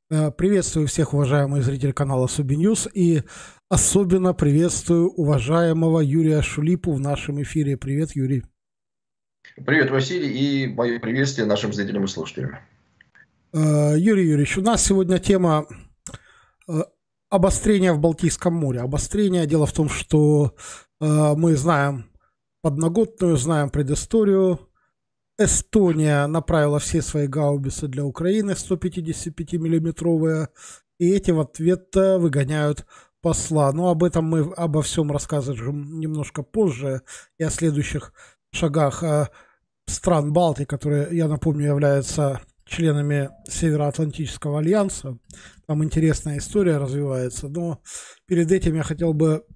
Приветствую всех, уважаемые зрители канала Субиньюз, и особенно приветствую уважаемого Юрия Шулипу в нашем эфире. Привет, Юрий. Привет, Василий, и мое приветствие нашим зрителям и слушателям. Юрий Юрьевич, у нас сегодня тема обострения в Балтийском море. Обострение, дело в том, что мы знаем подноготную, знаем предысторию. Эстония направила все свои гаубицы для Украины 155-миллиметровые, и эти в ответ выгоняют посла. Но об этом мы обо всем рассказываем немножко позже, и о следующих шагах стран Балтии, которые, я напомню, являются членами Североатлантического альянса. Там интересная история развивается, но перед этим я хотел бы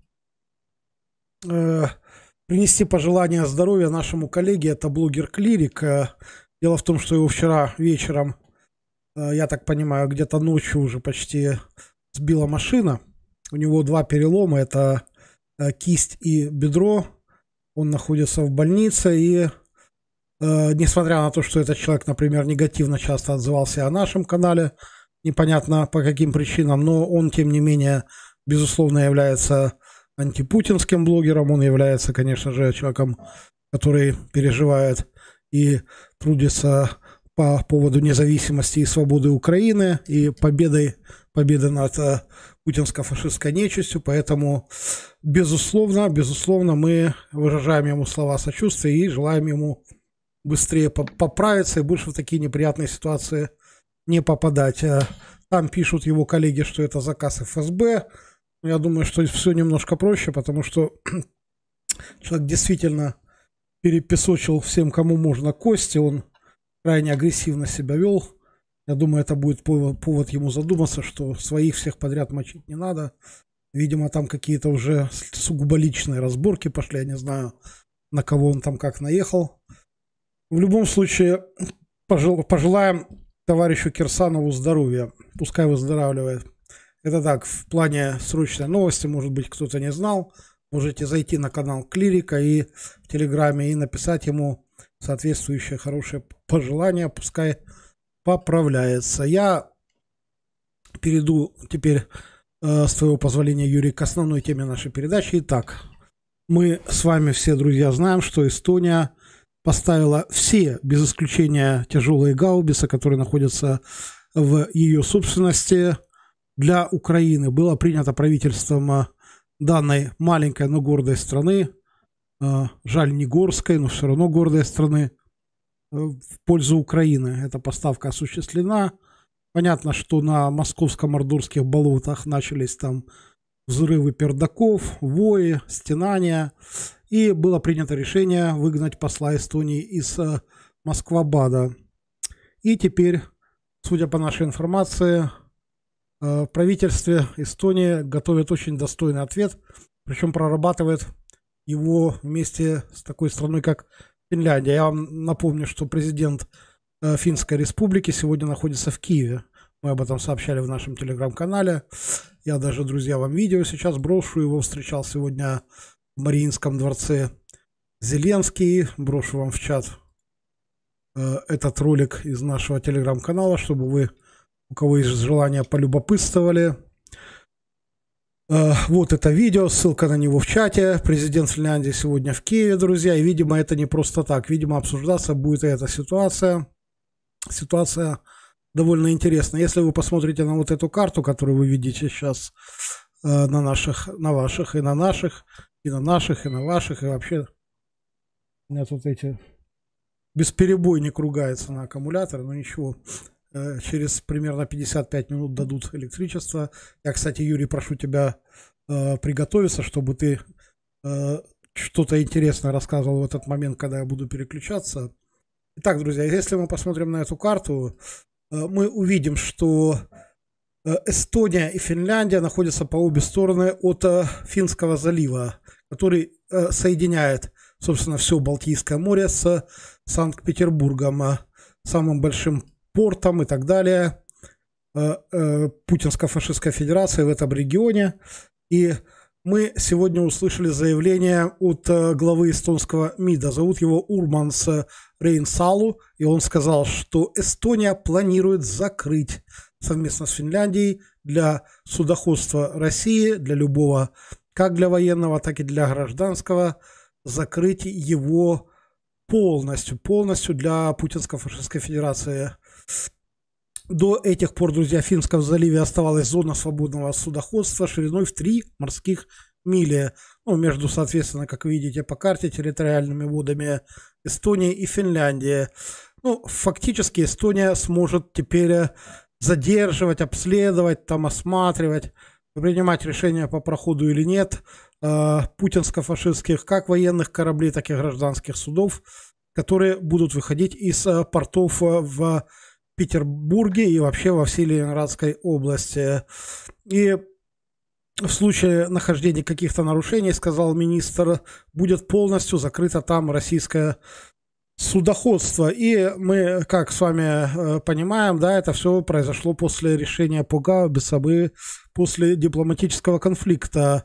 принести пожелания здоровья нашему коллеге, это блогер Клирик. Дело в том, что его вчера вечером, я так понимаю, где-то ночью уже почти сбила машина. У него 2 перелома, это кисть и бедро. Он находится в больнице, и несмотря на то, что этот человек, например, негативно часто отзывался о нашем канале, непонятно по каким причинам, но он, тем не менее, безусловно, является антипутинским блогером. Он является, конечно же, человеком, который переживает и трудится по поводу независимости и свободы Украины и победы над путинско-фашистской нечистью. Поэтому, безусловно, мы выражаем ему слова сочувствия и желаем ему быстрее поправиться и больше в такие неприятные ситуации не попадать. Там пишут его коллеги, что это заказ ФСБ. Я думаю, что все немножко проще, потому что человек действительно перепесочил всем, кому можно, кости. Он крайне агрессивно себя вел. Я думаю, это будет повод ему задуматься, что своих всех подряд мочить не надо. Видимо, там какие-то уже сугубо личные разборки пошли. Я не знаю, на кого он там как наехал. В любом случае, пожелаем товарищу Кирсанову здоровья. Пускай выздоравливает. Это так, в плане срочной новости, может быть, кто-то не знал. Можете зайти на канал Клирика и в Телеграме и написать ему соответствующее хорошее пожелание. Пускай поправляется. Я перейду теперь, с твоего позволения, Юрий, к основной теме нашей передачи. Итак, мы с вами все, друзья, знаем, что Эстония поставила все, без исключения, тяжелые гаубицы, которые находятся в ее собственности, для Украины. Было принято правительством данной маленькой, но гордой страны, жаль, не горской, но все равно гордой страны, в пользу Украины. Эта поставка осуществлена. Понятно, что на московско-мордорских болотах начались там взрывы пердаков, вои, стенания. И было принято решение выгнать посла Эстонии из Москва-Бада. И теперь, судя по нашей информации, в правительстве Эстонии готовят очень достойный ответ, причем прорабатывает его вместе с такой страной, как Финляндия. Я вам напомню, что президент Финской республики сегодня находится в Киеве. Мы об этом сообщали в нашем телеграм-канале. Я даже, друзья, вам видео сейчас брошу. Его встречал сегодня в Мариинском дворце Зеленский. Брошу вам в чат этот ролик из нашего телеграм-канала, чтобы вы, у кого есть желание, полюбопытствовали. Вот это видео, ссылка на него в чате. Президент Финляндии сегодня в Киеве, друзья. И, видимо, это не просто так. Видимо, обсуждаться будет и эта ситуация. Ситуация довольно интересная. Если вы посмотрите на вот эту карту, которую вы видите сейчас на ваших, и на наших, и на наших, и на ваших, и вообще у меня тут эти бесперебойник ругается на аккумулятор, но ничего. Через примерно 55 минут дадут электричество. Я, кстати, Юрий, прошу тебя приготовиться, чтобы ты что-то интересное рассказывал в этот момент, когда я буду переключаться. Итак, друзья, если мы посмотрим на эту карту, мы увидим, что Эстония и Финляндия находятся по обе стороны от Финского залива, который соединяет, собственно, все Балтийское море с Санкт-Петербургом, самым большим портом и так далее, Путинско-фашистской федерации в этом регионе. И мы сегодня услышали заявление от главы эстонского МИДа. Зовут его Урманс Рейнсалу. И он сказал, что Эстония планирует закрыть совместно с Финляндией для судоходства России, для любого, как для военного, так и для гражданского, закрыть его полностью для Путинско-фашистской федерации. До этих пор, друзья, в Финском заливе оставалась зона свободного судоходства шириной в 3 морских мили. Ну, между, соответственно, как вы видите по карте, территориальными водами Эстонии и Финляндии. Ну, фактически Эстония сможет теперь задерживать, обследовать, там осматривать, принимать решения по проходу или нет путинско-фашистских как военных кораблей, так и гражданских судов, которые будут выходить из портов в Петербурге и вообще во всей Ленинградской области. И в случае нахождения каких-то нарушений, сказал министр, будет полностью закрыто там российское судоходство. И мы, как с вами понимаем, да, это все произошло после решения по Гаубицу, после дипломатического конфликта.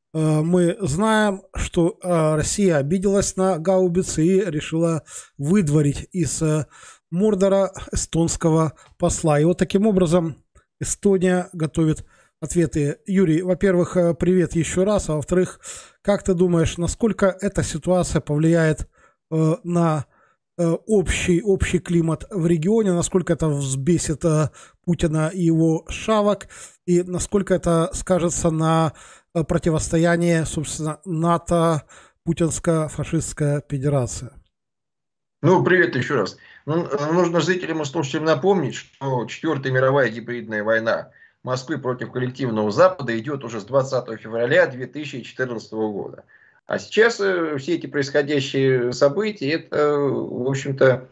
Мы знаем, что Россия обиделась на Гаубицы и решила выдворить из Мордора эстонского посла. И вот таким образом Эстония готовит ответы. Юрий, во-первых, привет еще раз, а во-вторых, как ты думаешь, насколько эта ситуация повлияет на общий климат в регионе, насколько это взбесит Путина и его шавок, и насколько это скажется на противостоянии, собственно, НАТО, Путинско-фашистская федерация? Ну, привет еще раз. Ну, нужно зрителям и слушателям напомнить, что Четвертая мировая гибридная война Москвы против коллективного Запада идет уже с 20 февраля 2014 года. А сейчас все эти происходящие события, это, в общем-то,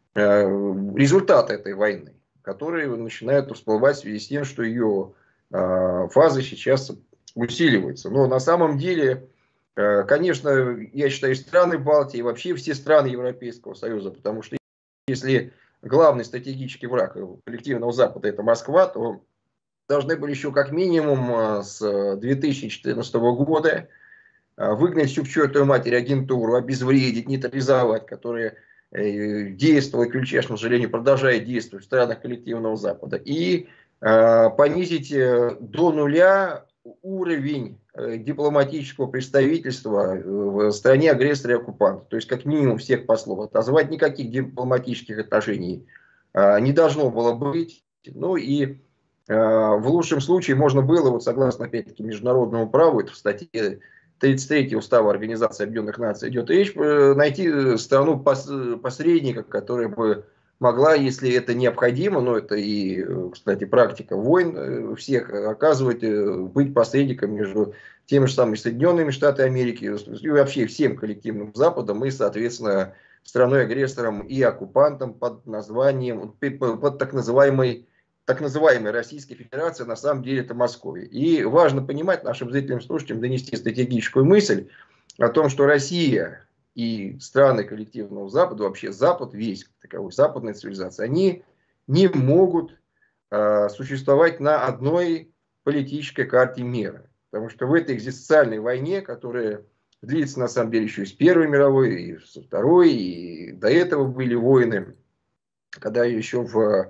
результат этой войны, которые начинают всплывать в связи с тем, что ее фазы сейчас усиливаются. Но на самом деле, конечно, я считаю, страны Балтии и вообще все страны Европейского Союза, потому что если главный стратегический враг коллективного Запада это Москва, то должны были еще как минимум с 2014 года выгнать всю к чертовой матери агентуру, обезвредить, нейтрализовать, которая действовала, ключеш, к сожалению, продолжает действовать в странах коллективного Запада, и понизить до нуля уровень дипломатического представительства в стране агрессора и оккупанта. То есть, как минимум, всех послов отозвать, никаких дипломатических отношений не должно было быть. Ну и в лучшем случае можно было, вот согласно, опять-таки, международному праву, это в статье 33 Устава Организации Объединенных Наций идет речь, найти страну посредника, которая бы могла, если это необходимо, но это и, кстати, практика войн всех, оказывать, быть посредником между теми же самыми Соединенными Штатами Америки и вообще всем коллективным Западом и, соответственно, страной-агрессором и оккупантом под названием, под так называемой Российской Федерации, на самом деле это Москва. И важно понимать нашим зрителям, слушателям, донести стратегическую мысль о том, что Россия и страны коллективного Запада, вообще Запад весь, таковой западная цивилизация, они не могут существовать на одной политической карте мира. Потому что в этой экзистенциальной войне, которая длится на самом деле еще и с Первой мировой, и со Второй, и до этого были войны, когда еще в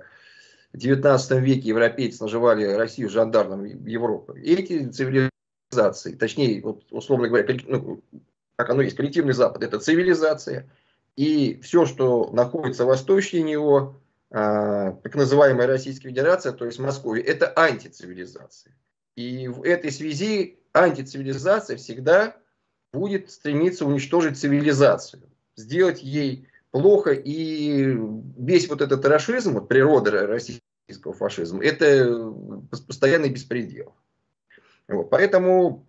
XIX веке европейцы называли Россию жандармом Европы. И эти цивилизации, точнее, вот, условно говоря, ну, как оно есть, коллективный Запад, это цивилизация. И все, что находится восточнее него, так называемая Российская Федерация, то есть Москва, это антицивилизация. И в этой связи антицивилизация всегда будет стремиться уничтожить цивилизацию, сделать ей плохо, и весь вот этот рашизм, вот природа российского фашизма, это постоянный беспредел. Вот, поэтому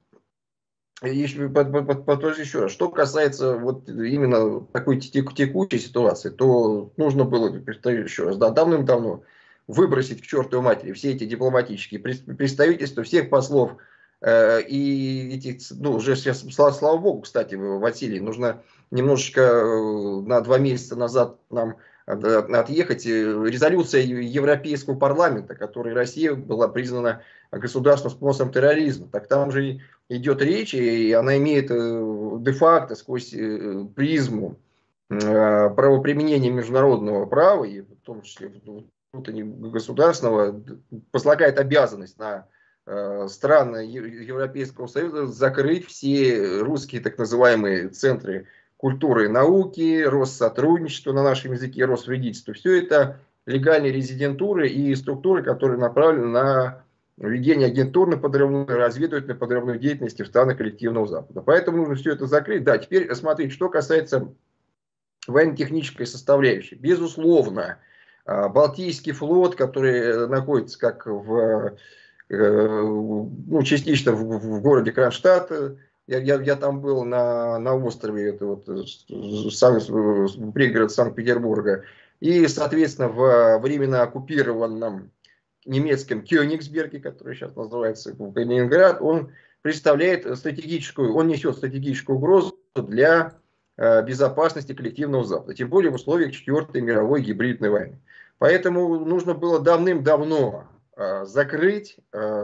еще раз, что касается вот именно такой текущей ситуации, то нужно было, еще раз, да, давным-давно выбросить к чертовой матери все эти дипломатические представительства, всех послов, и этих, ну, уже сейчас, слава богу, кстати, Василий, нужно немножечко на 2 месяца назад нам отъехать. Резолюция Европейского парламента, которой Россия была признана государственным спонсором терроризма. Так там же идет речь, и она имеет де-факто сквозь призму правоприменения международного права, и в том числе государственного возлагает обязанность на страны Европейского Союза закрыть все русские так называемые центры культуры и науки, Россотрудничества на нашем языке, Росвредительство. Все это легальные резидентуры и структуры, которые направлены на ведение агентурной подрывной, разведывательной подрывной деятельности в странах коллективного Запада. Поэтому нужно все это закрыть. Да, теперь смотрите, что касается военно-технической составляющей. Безусловно, Балтийский флот, который находится как частично в городе Кронштадт, я там был на острове, это вот пригород Санкт-Петербурга, и, соответственно, в временно оккупированном немецком Кёнигсберге, который сейчас называется Калининград, он представляет стратегическую, он несет стратегическую угрозу для безопасности коллективного Запада, тем более в условиях Четвертой мировой гибридной войны. Поэтому нужно было давным-давно закрыть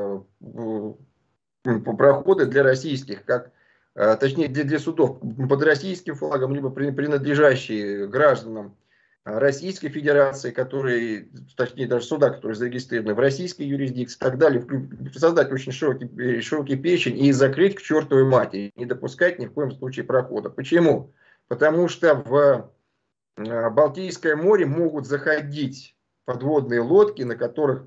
проходы для российских, точнее для судов под российским флагом, либо принадлежащие гражданам Российской Федерации, которые, точнее даже суда, которые зарегистрированы в российской юрисдикции и так далее, создать очень широкий перечень и закрыть к чертовой матери, не допускать ни в коем случае прохода. Почему? Потому что в Балтийское море могут заходить подводные лодки, на которых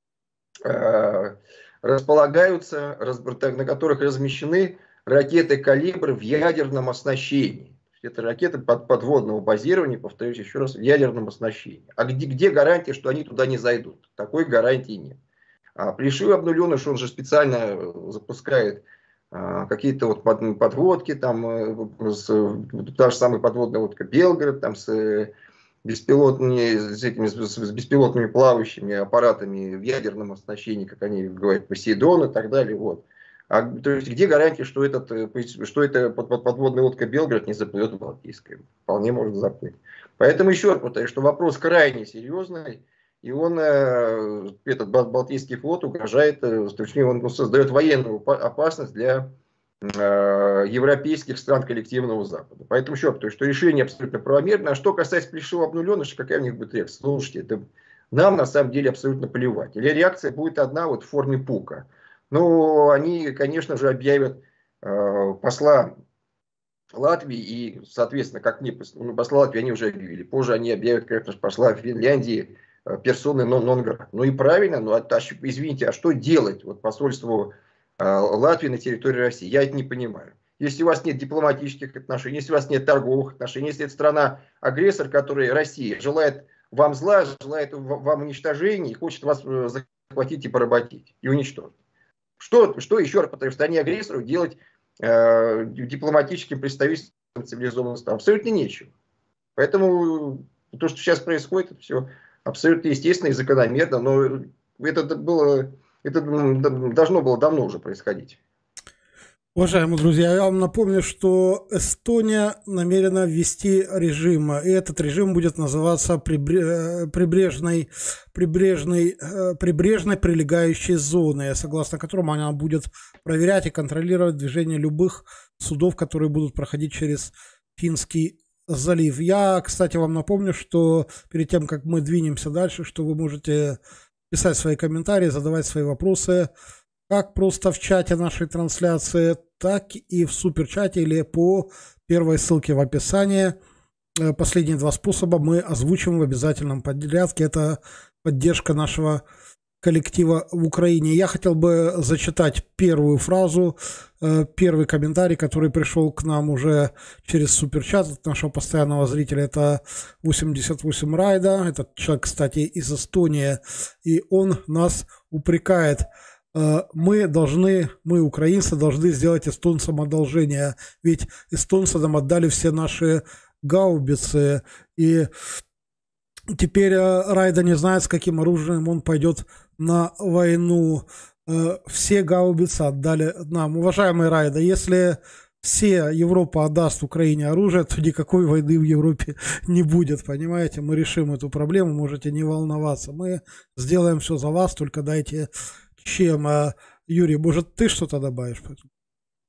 располагаются, на которых размещены ракеты «Калибр» в ядерном оснащении. Это ракеты подводного базирования, повторюсь еще раз, в ядерном оснащении. А где гарантия, что они туда не зайдут? Такой гарантии нет. Плешивый обнуленыш, он же специально запускает какие-то вот подводки, там, та же самая подводная лодка «Белгород», там с беспилотными плавающими аппаратами в ядерном оснащении, как они говорят, «Посейдон» и так далее. Вот. То есть, где гарантия, что эта подводная лодка «Белгород» не заплывет в Балтийское? Вполне может заплыть. Поэтому еще раз повторяю, что вопрос крайне серьезный, и он, этот Балтийский флот угрожает, точнее, он создает военную опасность для европейских стран коллективного Запада. Поэтому еще раз повторяю, что решение абсолютно правомерно. А что касается плешивого обнуленыша, какая у них будет реакция? Слушайте, это нам на самом деле абсолютно плевать. Или реакция будет одна вот в форме пука. Ну, они, конечно же, объявят посла Латвии и, соответственно, как мне посла Латвии они уже объявили. Позже они объявят, конечно же, посла Финляндии персоны нон-грата. Ну и правильно, но извините, а что делать вот посольству Латвии на территории России? Я это не понимаю. Если у вас нет дипломатических отношений, если у вас нет торговых отношений, если это страна-агрессор, которая Россия желает вам зла, желает вам уничтожения и хочет вас захватить и поработить, и уничтожить. Что еще раз, потому что они агрессору делать дипломатическим представительством цивилизованного страны абсолютно нечего. Поэтому то, что сейчас происходит, это все абсолютно естественно и закономерно, но это должно было давно уже происходить. Уважаемые друзья, я вам напомню, что Эстония намерена ввести режим, и этот режим будет называться прибрежной прилегающей зоны, согласно которому она будет проверять и контролировать движение любых судов, которые будут проходить через Финский залив. Я, кстати, вам напомню, что перед тем, как мы двинемся дальше, что вы можете писать свои комментарии, задавать свои вопросы, как просто в чате нашей трансляции, так и в суперчате или по первой ссылке в описании. Последние два способа мы озвучим в обязательном порядке. Это поддержка нашего коллектива в Украине. Я хотел бы зачитать первую фразу, первый комментарий, который пришел к нам уже через суперчат от нашего постоянного зрителя. Это 88 Райда. Этот человек, кстати, из Эстонии. И он нас упрекает. Мы, украинцы, должны сделать эстонцам одолжение, ведь эстонцы нам отдали все наши гаубицы, и теперь Райда не знает, с каким оружием он пойдет на войну. Все гаубицы отдали нам. Уважаемый Райда, если вся Европа отдаст Украине оружие, то никакой войны в Европе не будет, понимаете? Мы решим эту проблему, можете не волноваться. Мы сделаем все за вас, только дайте... Чем, Юрий, может, ты что-то добавишь?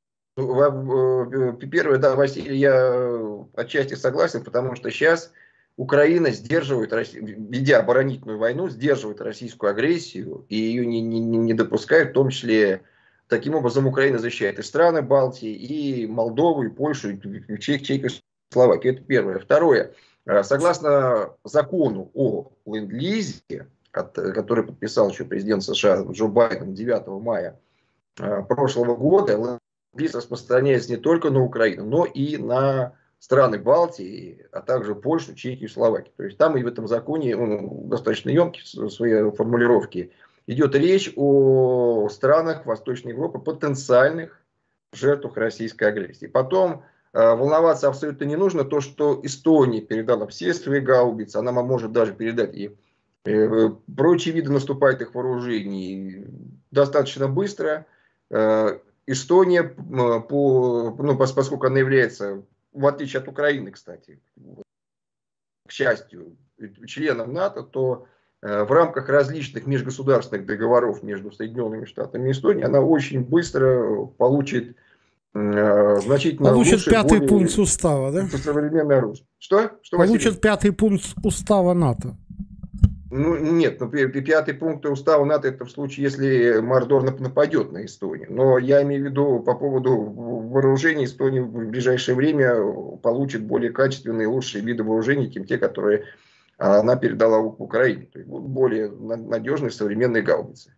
Первое, да, Василий, я отчасти согласен, потому что сейчас Украина сдерживает, ведя оборонительную войну, сдерживает российскую агрессию и ее не допускает, в том числе, таким образом Украина защищает и страны Балтии, и Молдову, и Польшу, и Чехию, и Словакию. Это первое. Второе. Согласно закону о ленд-лизе, который подписал еще президент США Джо Байден 9 мая прошлого года, ленд-лиз распространяется не только на Украину, но и на страны Балтии, а также Польшу, Чехию, Словакию. То есть там и в этом законе, он достаточно емкий в своей формулировке, идет речь о странах Восточной Европы, потенциальных жертвах российской агрессии. Потом волноваться абсолютно не нужно. То, что Эстония передала все свои гаубицы, она может даже передать и прочие виды наступательных вооружений достаточно быстро. Эстония, поскольку она является, в отличие от Украины, кстати, к счастью, членом НАТО, то в рамках различных межгосударственных договоров между Соединенными Штатами и Эстонией она очень быстро получит значительно лучше, пятый пункт устава, да? Современное оружие. Что Получит пятый пункт устава НАТО. Ну, нет, пятый пункт устава НАТО — это в случае, если Мордор нападет на Эстонию. Но я имею в виду по поводу вооружений. Эстония в ближайшее время получит более качественные и лучшие виды вооружений, чем те, которые она передала Украине. То есть будут более надежные современные гаубицы.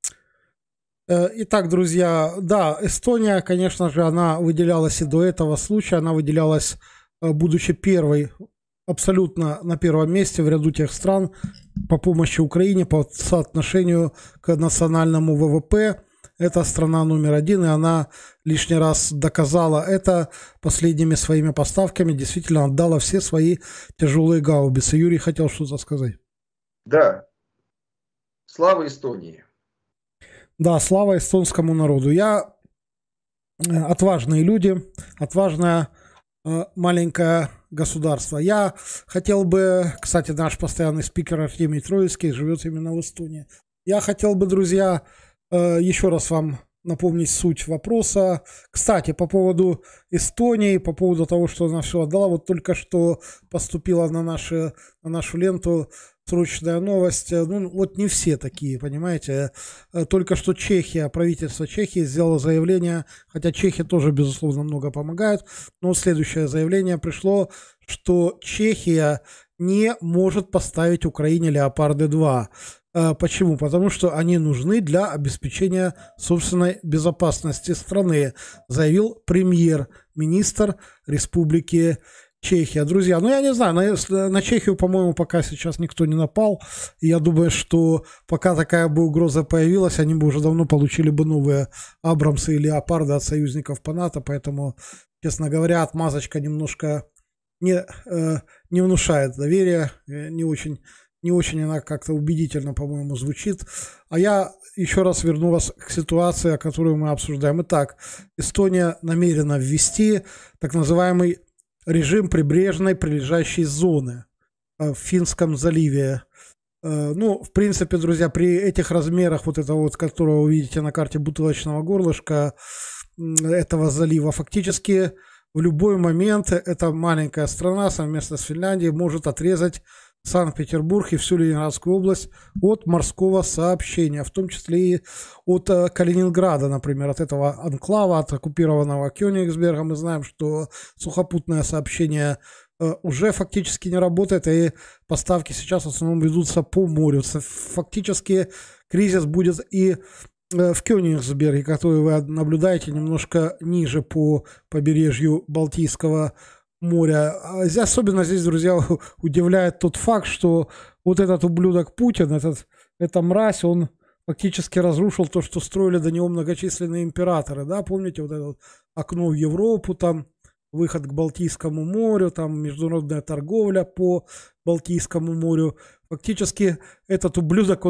Итак, друзья, да, Эстония, конечно же, она выделялась и до этого случая. Она выделялась, будучи первой, абсолютно на первом месте в ряду тех стран по помощи Украине по соотношению к национальному ВВП. Это страна номер один, и она лишний раз доказала это последними своими поставками, действительно отдала все свои тяжелые гаубицы. Юрий хотел что-то сказать. Да. Слава Эстонии. Да, слава эстонскому народу. Отважные люди, отважное маленькое государство. Я хотел бы, кстати, наш постоянный спикер Артемий Троицкий живет именно в Эстонии. Я хотел бы, друзья, еще раз вам напомнить суть вопроса. Кстати, по поводу Эстонии, по поводу того, что она все отдала, вот только что поступила на нашу ленту срочная новость. Ну, вот не все такие, понимаете. Только что Чехия, правительство Чехии сделало заявление, хотя Чехия тоже, безусловно, много помогает, но следующее заявление пришло, что Чехия не может поставить Украине Леопарды-2. Почему? Потому что они нужны для обеспечения собственной безопасности страны, заявил премьер-министр Республики Чехия. Друзья, ну я не знаю, на Чехию, по-моему, пока сейчас никто не напал. И я думаю, что пока такая бы угроза появилась, они бы уже давно получили бы новые Абрамсы и Леопарды от союзников по НАТО. Поэтому, честно говоря, отмазочка немножко не внушает доверия, не очень она как-то убедительно, по-моему, звучит. А я еще раз верну вас к ситуации, которую мы обсуждаем. Итак, Эстония намерена ввести так называемый режим прибрежной прилежащей зоны в Финском заливе. Ну, в принципе, друзья, при этих размерах вот этого вот, которого вы видите на карте бутылочного горлышка этого залива, фактически в любой момент эта маленькая страна совместно с Финляндией может отрезать Санкт-Петербург и всю Ленинградскую область от морского сообщения, в том числе и от Калининграда, например, от этого анклава, от оккупированного Кёнигсберга. Мы знаем, что сухопутное сообщение уже фактически не работает, и поставки сейчас в основном ведутся по морю. Фактически кризис будет и в Кёнигсберге, который вы наблюдаете немножко ниже по побережью Балтийского моря. Особенно здесь, друзья, удивляет тот факт, что вот этот ублюдок Путин, эта мразь, он фактически разрушил то, что строили до него многочисленные императоры. Да? Помните вот это вот окно в Европу, там выход к Балтийскому морю, там международная торговля по Балтийскому морю. Фактически этот ублюдок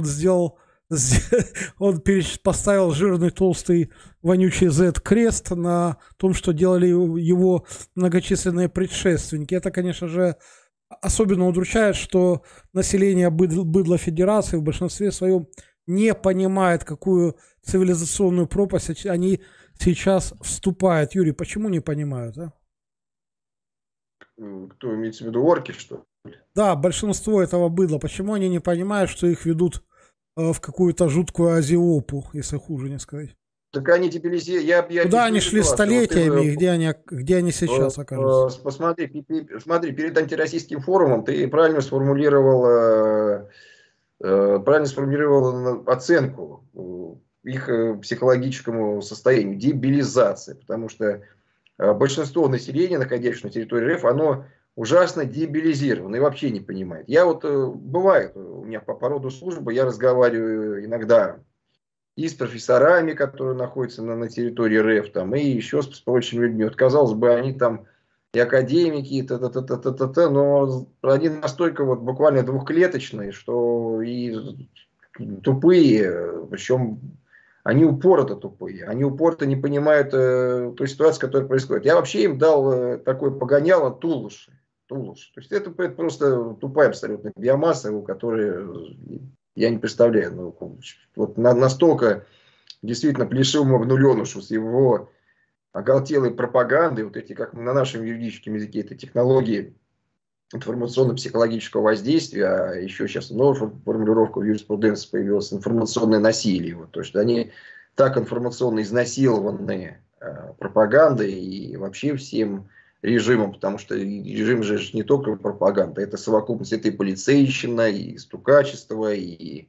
он поставил жирный, толстый, вонючий Z-крест на том, что делали его многочисленные предшественники. Это, конечно же, особенно удручает, что население быдла Федерации в большинстве своем не понимает, какую цивилизационную пропасть они сейчас вступают. Юрий, почему не понимают? А? Кто имеется в виду, орки, что? Да, большинство этого быдла. Почему они не понимают, что их ведут в какую-то жуткую азиопу, если хуже не сказать? Так они дебилизировали. Я Куда объясню они шли ситуацию. Вот ты столетиями и где они сейчас окажутся? посмотри, смотри, перед антироссийским форумом ты правильно сформулировал оценку их психологическому состоянию, дебилизации, потому что большинство населения, находящегося на территории РФ, оно ужасно дебилизировано и вообще не понимает. Я вот, бывает, у меня по роду службы, я разговариваю иногда и с профессорами, которые находятся на территории РФ, там, и еще с прочими людьми. Вот, казалось бы, они там и академики, и т-т-т-т-т-т, но они настолько вот буквально двухклеточные, что и тупые, причем они упорото тупые, они упорото не понимают той ситуации, которая происходит. Я вообще им дал такое погоняло Тулуши. Тулуш. То есть это просто тупая абсолютно биомасса, у которой я не представляю. Ну, вот настолько действительно плешивому обнуленушу с его оголтелой пропагандой, вот эти, как на нашем юридическом языке, это технологии информационно-психологического воздействия, а еще сейчас новая формулировка в юриспруденции появилась, информационное насилие. Вот, то есть они так информационно изнасилованы пропагандой и вообще всем режимом, потому что режим же не только пропаганда, это совокупность, это и полицейщина, и стукачество, и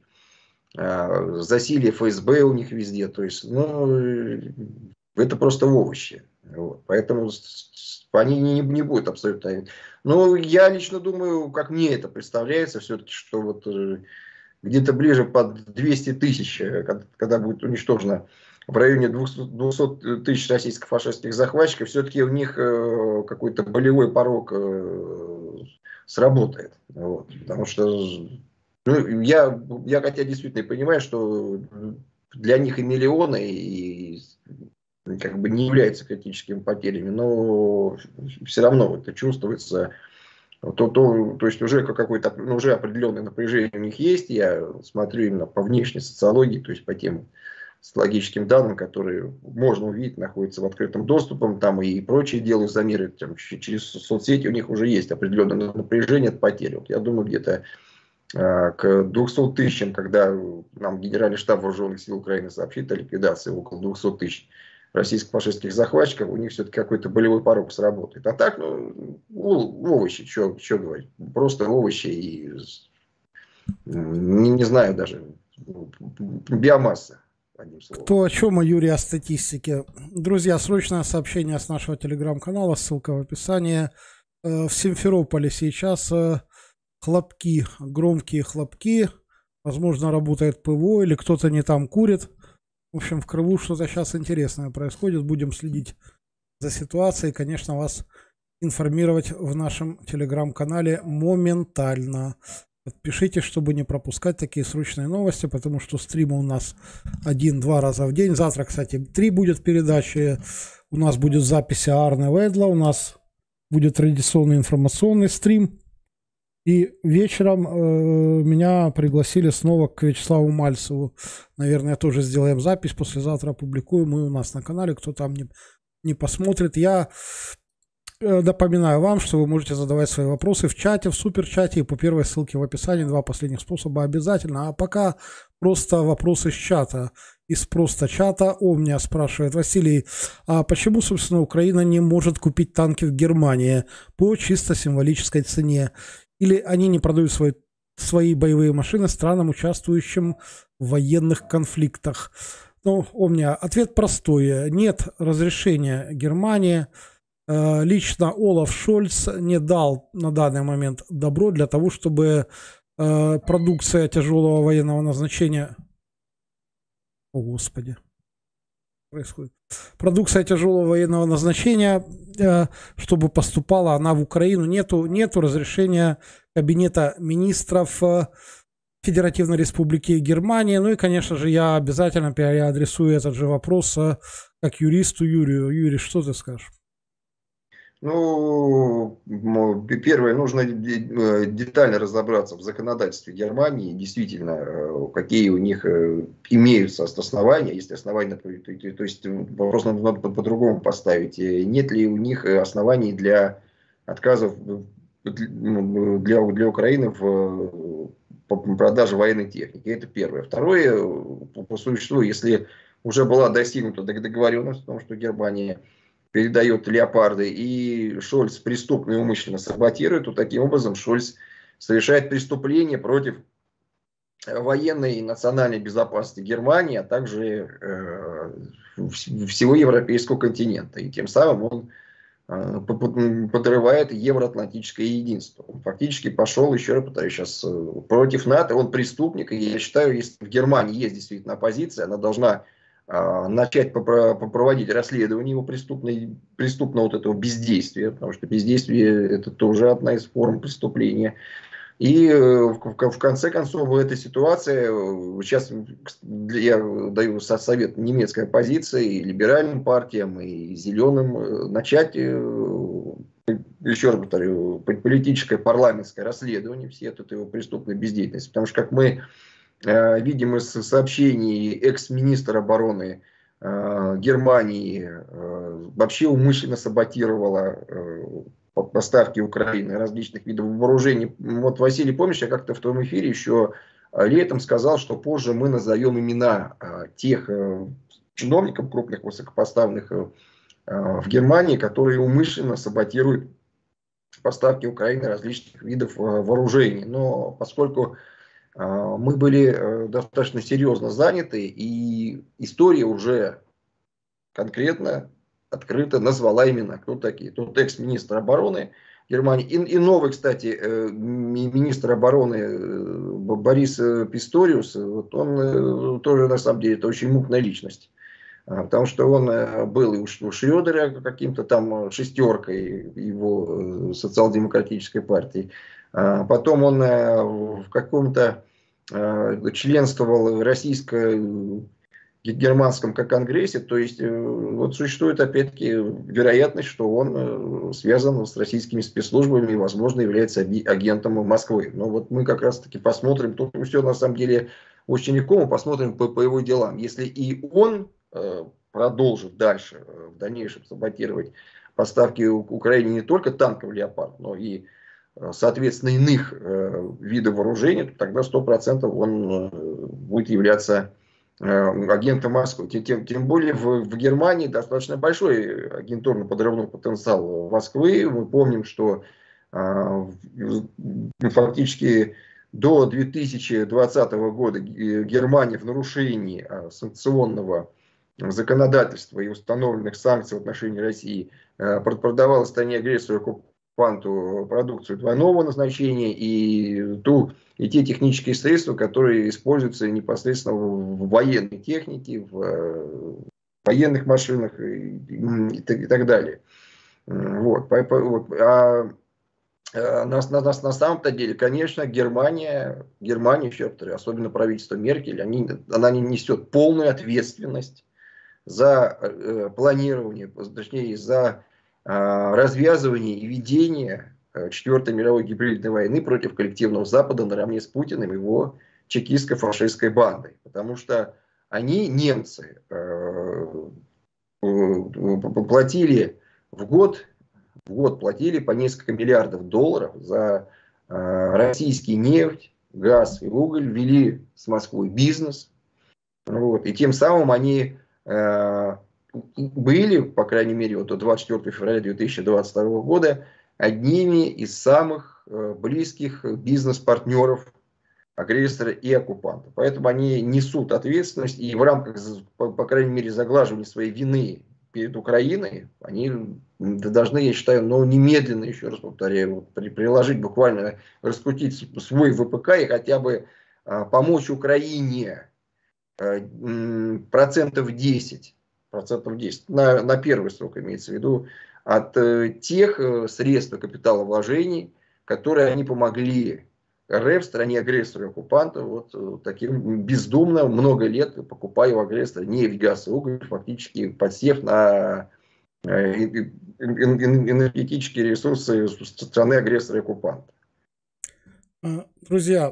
засилье ФСБ у них везде. То есть, ну, это просто овощи. Вот. Поэтому они не будут абсолютно. Но я лично думаю, как мне это представляется, все-таки, что вот где-то ближе под 200 тысяч, когда будет уничтожено в районе 200 тысяч российско-фашистских захватчиков, все-таки у них какой-то болевой порог сработает. Вот. Потому что ну, я хотя действительно понимаю, что для них и миллионы, и как бы не являются критическими потерями, но все равно это чувствуется. То есть уже какое-то уже определенное напряжение у них есть. Я смотрю именно по внешней социологии, то есть по тем социологическим данным, которые можно увидеть, находятся в открытом доступе, там и прочие делают замеры там, через соцсети, у них уже есть определенное напряжение от потери. Вот я думаю, где-то к 200 тысячам, когда нам Генеральный штаб Вооруженных сил Украины сообщит о ликвидации около 200 тысяч российско-фашистских захватчиков, у них все-таки какой-то болевой порог сработает. А так, ну, овощи, что говорить, просто овощи и не знаю даже, биомасса, одним словом. Кто о чем, о Юрии, о статистике. Друзья, срочное сообщение с нашего телеграм-канала, ссылка в описании. В Симферополе сейчас хлопки, громкие хлопки. Возможно, работает ПВО или кто-то не там курит. В общем, в Крыму что-то сейчас интересное происходит. Будем следить за ситуацией. Конечно, вас информировать в нашем телеграм-канале моментально. Подпишитесь, чтобы не пропускать такие срочные новости, потому что стримы у нас 1-2 раза в день. Завтра, кстати, 3 будет передачи. У нас будет запись Арне Ведла, у нас будет традиционный информационный стрим. И вечером меня пригласили снова к Вячеславу Мальцеву. Наверное, тоже сделаем запись. Послезавтра опубликуем и у нас на канале. Кто там не посмотрит. Я напоминаю вам, что вы можете задавать свои вопросы в чате, в суперчате и по первой ссылке в описании. 2 последних способа обязательно. А пока просто вопросы с чата. Из просто чата Омня спрашивает: Василий, а почему, собственно, Украина не может купить танки в Германии по чисто символической цене? Или они не продают свои боевые машины странам, участвующим в военных конфликтах? Ну, у меня ответ простой. Нет разрешения Германии. Лично Олаф Шольц не дал на данный момент добро для того, чтобы продукция тяжелого военного назначения... О, Господи. Происходит. Продукция тяжелого военного назначения, чтобы поступала она в Украину. Нету разрешения Кабинета министров Федеративной Республики Германия. Ну и, конечно же, я обязательно переадресую этот же вопрос как юристу Юрию. Юрий, что ты скажешь? Ну, первое, нужно детально разобраться в законодательстве Германии, действительно, какие у них имеются основания, если основания, то есть вопрос надо по-другому поставить, нет ли у них оснований для отказов для Украины по продаже военной техники. Это первое. Второе, по существу, если уже была достигнута договоренность о том, что Германия передает леопарды, и Шольц преступно и умышленно саботирует, то таким образом Шольц совершает преступление против военной и национальной безопасности Германии, а также всего европейского континента. И тем самым он подрывает евроатлантическое единство. Он фактически пошел, еще раз повторяю, сейчас против НАТО. Он преступник. И я считаю, если в Германии есть действительно оппозиция, она должна начать проводить расследование его преступного вот этого бездействия. Потому что бездействие — это тоже одна из форм преступления. И в конце концов в этой ситуации, сейчас я даю совет немецкой оппозиции, и либеральным партиям, и зеленым, начать, еще раз повторю, политическое парламентское расследование всей этой преступной бездеятельности. Потому что, как мы видим из сообщений, экс-министр обороны Германии вообще умышленно саботировала поставки Украины различных видов вооружений. Вот, Василий, помнишь, я как-то в твоем эфире еще летом сказал, что позже мы назовем имена тех чиновников крупных, высокопоставленных в Германии, которые умышленно саботируют поставки Украины различных видов вооружений. Но поскольку мы были достаточно серьезно заняты, и история уже конкретно, открыто назвала имена, кто такие. Тут экс-министр обороны Германии и новый, кстати, министр обороны Борис Писториус. Вот он тоже, на самом деле, это очень мутная личность. Потому что он был и у Шрёдера каким-то там шестеркой его социал-демократической партии. Потом он в каком-то членствовал в германском конгрессе. То есть вот существует опять-таки вероятность, что он связан с российскими спецслужбами и, возможно, является агентом Москвы. Но вот мы как раз-таки посмотрим, тут все на самом деле очень легко, мы посмотрим по его делам. Если и он продолжит дальше, в дальнейшем саботировать поставки Украине не только танков «Леопард», но и, соответственно, иных видов вооружений, то тогда 100% он будет являться агентом Москвы. Тем более в Германии достаточно большой агентурно-подрывной потенциал Москвы. Мы помним, что фактически до 2020 года Германия в нарушении санкционного законодательства и установленных санкций в отношении России продавала стране-агрессору оккупанту продукцию двойного назначения и те технические средства, которые используются непосредственно в военной технике, в военных машинах и так далее. Вот. На самом-то деле, конечно, Германия, еще повторяю, особенно правительство Меркель, она не несет полную ответственность за планирование, точнее, за развязывание и ведение Четвертой мировой гибридной войны против коллективного Запада наравне с Путиным и его чекистско-фашистской бандой. Потому что они, немцы, платили в год платили по несколько миллиардов долларов за российский нефть, газ и уголь, вели с Москвой бизнес. Вот, и тем самым они были, по крайней мере, вот до 24 февраля 2022 года одними из самых близких бизнес-партнеров агрессора и оккупанта. Поэтому они несут ответственность, и в рамках, по крайней мере, заглаживания своей вины перед Украиной, они должны, я считаю, немедленно, еще раз повторяю, приложить, буквально раскрутить свой ВПК и хотя бы помочь Украине процентов 10 на первый срок, имеется в виду, от тех средств и капиталовложений, которые они помогли РФ, стране-агрессору и оккупанту, вот таким бездумно много лет покупая у агрессора нефть, газ и уголь, фактически подсев на энергетические ресурсы страны-агрессора и оккупанта. Друзья,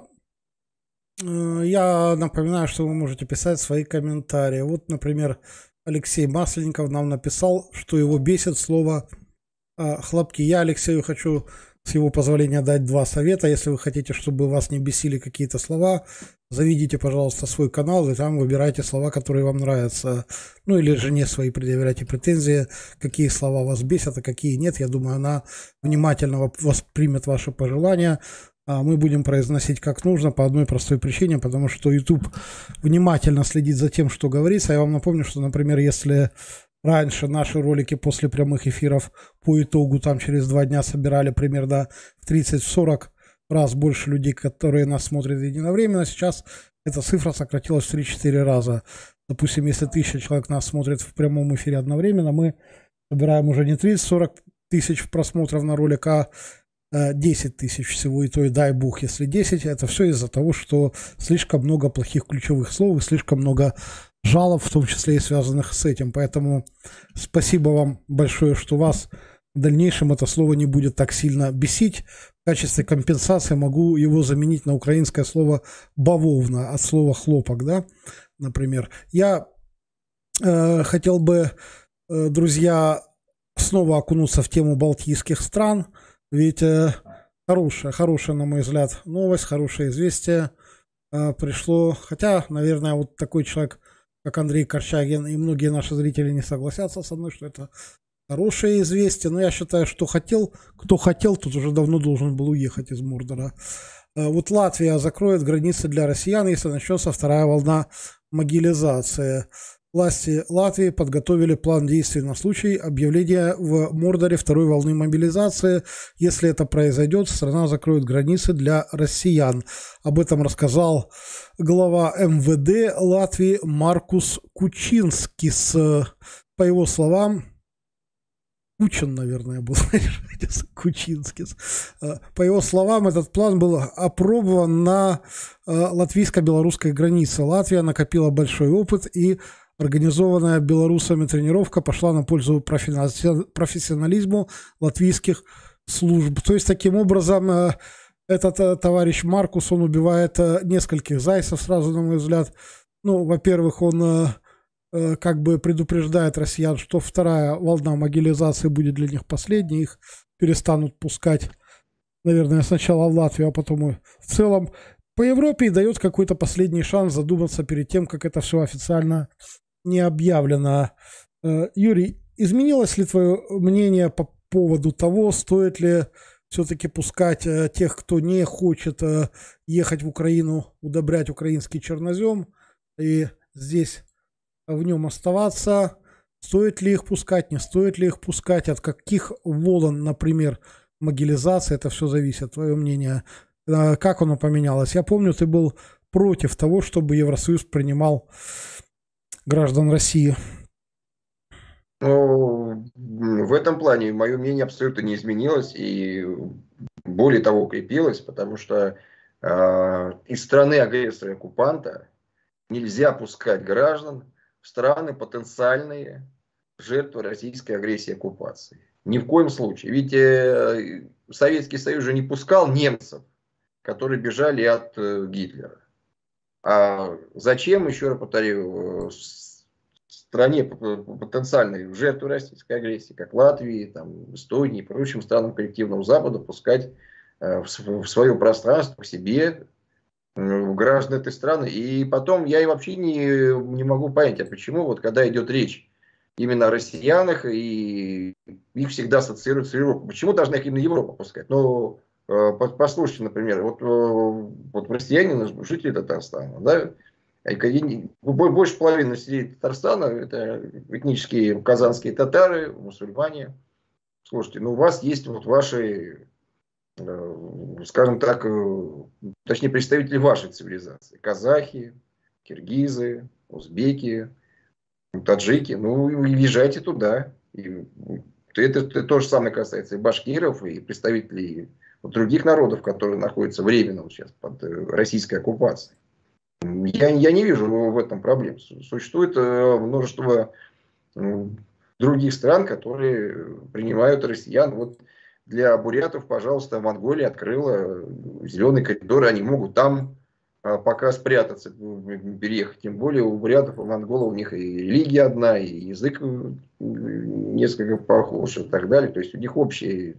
я напоминаю, что вы можете писать свои комментарии. Вот, например, Алексей Масленников нам написал, что его бесит слово хлопки. Я Алексею хочу с его позволения дать два совета. Если вы хотите, чтобы вас не бесили какие-то слова, заведите, пожалуйста, свой канал, и там выбирайте слова, которые вам нравятся. Ну, или жене своей предъявляйте претензии, какие слова вас бесят, а какие нет. Я думаю, она внимательно воспримет ваши пожелания. А мы будем произносить как нужно по одной простой причине, потому что YouTube внимательно следит за тем, что говорится. Я вам напомню, что, например, если раньше наши ролики после прямых эфиров по итогу там через 2 дня собирали примерно в 30-40 раз больше людей, которые нас смотрят единовременно, сейчас эта цифра сократилась в 3-4 раза. Допустим, если 1000 человек нас смотрит в прямом эфире одновременно, мы собираем уже не 30-40 тысяч просмотров на ролик, а 10 тысяч всего, и то, и дай бог, если 10, это все из-за того, что слишком много плохих ключевых слов и слишком много жалоб, в том числе и связанных с этим. Поэтому спасибо вам большое, что вас в дальнейшем это слово не будет так сильно бесить. В качестве компенсации могу его заменить на украинское слово «бавовна» от слова «хлопок», да, например. Я хотел бы, друзья, снова окунуться в тему балтийских стран. Ведь хорошая, на мой взгляд, новость, хорошее известие пришло. Хотя, наверное, вот такой человек, как Андрей Корчагин, и многие наши зрители не согласятся со мной, что это хорошее известие. Но я считаю, что кто хотел, тот уже давно должен был уехать из Мордора. Вот Латвия закроет границы для россиян, если начнется вторая волна мобилизации. Власти Латвии подготовили план действий на случай объявления в Мордоре второй волны мобилизации. Если это произойдет, страна закроет границы для россиян. Об этом рассказал глава МВД Латвии Маркус Кучинскис. По его словам, Кучин, наверное, был Кучинскис. По его словам, этот план был опробован на латвийско-белорусской границе. Латвия накопила большой опыт, и организованная белорусами тренировка пошла на пользу профессионализму латвийских служб. То есть, таким образом, этот товарищ Маркус, он убивает нескольких зайцев сразу, на мой взгляд. Ну, во-первых, он как бы предупреждает россиян, что вторая волна мобилизации будет для них последней. Их перестанут пускать, наверное, сначала в Латвию, а потом и в целом по Европе, и дает какой-то последний шанс задуматься перед тем, как это все официально не объявлено. Юрий, изменилось ли твое мнение по поводу того, стоит ли все-таки пускать тех, кто не хочет ехать в Украину, удобрять украинский чернозем и здесь в нем оставаться? Стоит ли их пускать, не стоит ли их пускать? От каких волн, например, мобилизации это все зависит? Твое мнение, как оно поменялось? Я помню, ты был против того, чтобы Евросоюз принимал граждан России. Ну, в этом плане мое мнение абсолютно не изменилось и более того укрепилось, потому что из страны агрессора и оккупанта нельзя пускать граждан в страны потенциальные жертвы российской агрессии и оккупации. Ни в коем случае. Ведь Советский Союз же не пускал немцев, которые бежали от Гитлера. А зачем, еще раз повторю, стране потенциальной жертвы российской агрессии, как Латвии, там, Эстонии и прочим странам коллективного Запада, пускать в свое пространство, к себе граждан этой страны? И потом я и вообще не могу понять, а почему, вот когда идет речь именно о россиянах, и их всегда ассоциируют с Европой. Почему должна их именно Европа пускать? Ну, послушайте, например, вот россияне, жители Татарстана, да, больше половины населения Татарстана это этнические казанские татары, мусульмане. Слушайте, ну у вас есть вот ваши, скажем так, точнее представители вашей цивилизации. Казахи, киргизы, узбеки, таджики. Ну, езжайте туда. И это то же самое касается и башкиров, и представителей других народов, которые находятся временно сейчас под российской оккупацией. Я не вижу в этом проблем. Существует множество других стран, которые принимают россиян. Вот для бурятов, пожалуйста, Монголия открыла зеленый коридор. Они могут там пока спрятаться, переехать. Тем более у бурятов и монголов у них и религия одна, и язык несколько похож и так далее. То есть у них общий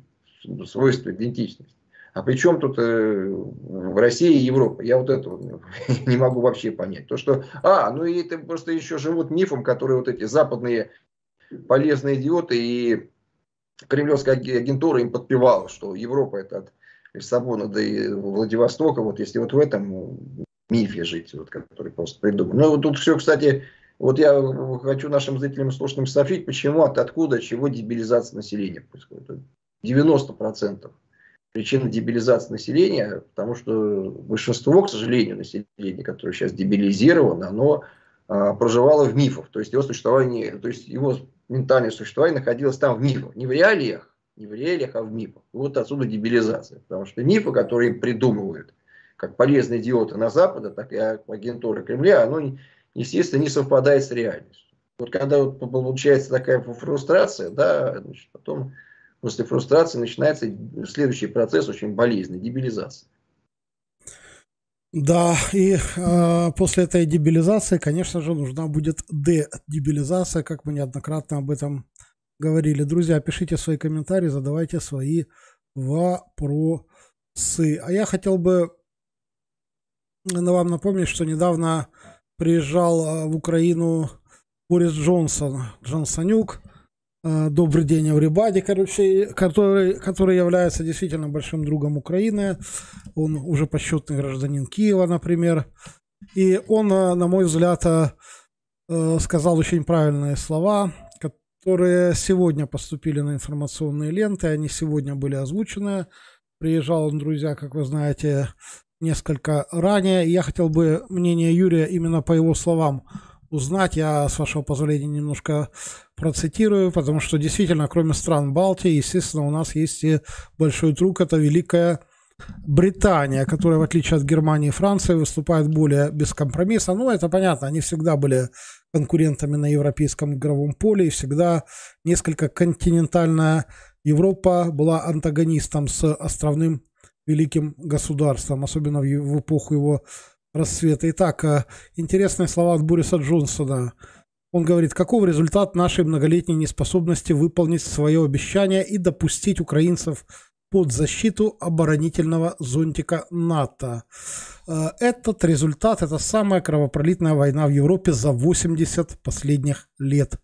свойства, идентичность. А при чем тут в России и Европа? Я вот этого не могу вообще понять. То, что, ну и это просто еще живут мифом, которые вот эти западные полезные идиоты и кремлевская агентура им подпевала, что Европа это от Лиссабона до Владивостока, вот если вот в этом мифе жить, вот, который просто придуман. Ну, вот тут все, кстати, вот я хочу нашим зрителям и слушателям сообщить, почему, откуда, чего дебилизация населения происходит. 90% причина дебилизации населения, потому что большинство, к сожалению, населения, которое сейчас дебилизировано, оно проживало в мифах. То есть его существование, то есть его ментальное существование находилось там в мифах. Не в реалиях, а в мифах. Вот отсюда дебилизация. Потому что мифы, которые им придумывают, как полезные идиоты на Западе, так и агентуры Кремля, оно, естественно, не совпадает с реальностью. Вот когда вот получается такая фрустрация, да, значит, потом после фрустрации начинается следующий процесс очень болезненный, дебилизация. Да, и после этой дебилизации, конечно же, нужна будет дедебилизация, как мы неоднократно об этом говорили. Друзья, пишите свои комментарии, задавайте свои вопросы. А я хотел бы вам напомнить, что недавно приезжал в Украину Борис Джонсонюк. Добрый день, everybody, короче, который является действительно большим другом Украины. Он уже почетный гражданин Киева, например. И он, на мой взгляд, сказал очень правильные слова, которые сегодня поступили на информационные ленты. Они сегодня были озвучены. Приезжал он, друзья, как вы знаете, несколько ранее. И я хотел бы мнение Юрия именно по его словам узнать. Я, с вашего позволения, немножко процитирую, потому что действительно, кроме стран Балтии, естественно, у нас есть и большой друг, это Великая Британия, которая, в отличие от Германии и Франции, выступает более бескомпромиссно. Ну, это понятно, они всегда были конкурентами на европейском игровом поле, и всегда несколько континентальная Европа была антагонистом с островным великим государством, особенно в эпоху его расцвета. Итак, интересные слова от Бориса Джонсона. Он говорит: каков результат нашей многолетней неспособности выполнить свое обещание и допустить украинцев под защиту оборонительного зонтика НАТО? Этот результат – это самая кровопролитная война в Европе за 80 последних лет.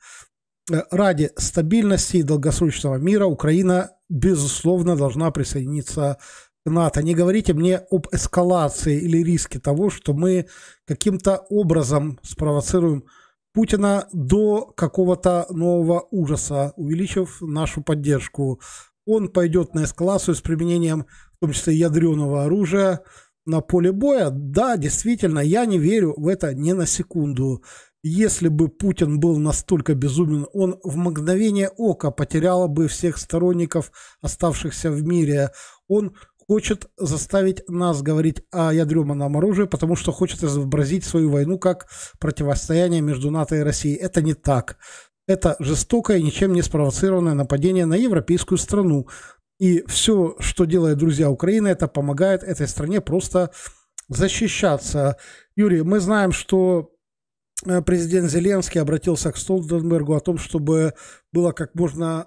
Ради стабильности и долгосрочного мира Украина, безусловно, должна присоединиться к НАТО. Не говорите мне об эскалации или риске того, что мы каким-то образом спровоцируем Путина до какого-то нового ужаса, увеличив нашу поддержку. Он пойдет на эскалацию с применением, в том числе, ядреного оружия на поле боя. Да, действительно, я не верю в это ни на секунду. Если бы Путин был настолько безумен, он в мгновение ока потерял бы всех сторонников, оставшихся в мире. Он хочет заставить нас говорить о ядерном оружии, потому что хочет изобразить свою войну как противостояние между НАТО и Россией. Это не так. Это жестокое и ничем не спровоцированное нападение на европейскую страну. И все, что делает, друзья, Украина, это помогает этой стране просто защищаться. Юрий, мы знаем, что президент Зеленский обратился к Столтенбергу о том, чтобы было как можно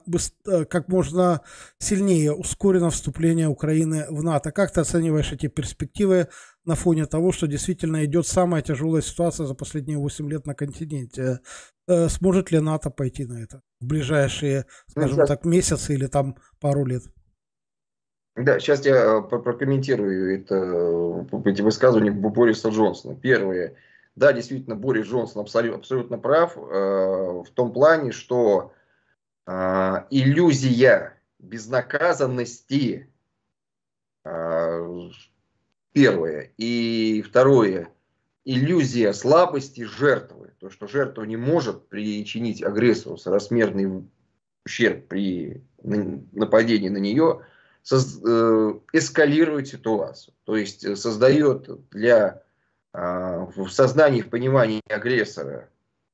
сильнее ускорено вступление Украины в НАТО. Как ты оцениваешь эти перспективы на фоне того, что действительно идет самая тяжелая ситуация за последние 8 лет на континенте? Сможет ли НАТО пойти на это в ближайшие, скажем так, месяцы или там пару лет? Да, сейчас я прокомментирую эти высказывания Бориса Джонсона. Первое. Да, действительно, Борис Джонсон абсолютно прав в том плане, что иллюзия безнаказанности, первое, и второе, иллюзия слабости жертвы, то, что жертва не может причинить агрессору соразмерный ущерб при нападении на нее, эскалирует ситуацию, то есть создает в сознании, в понимании агрессора,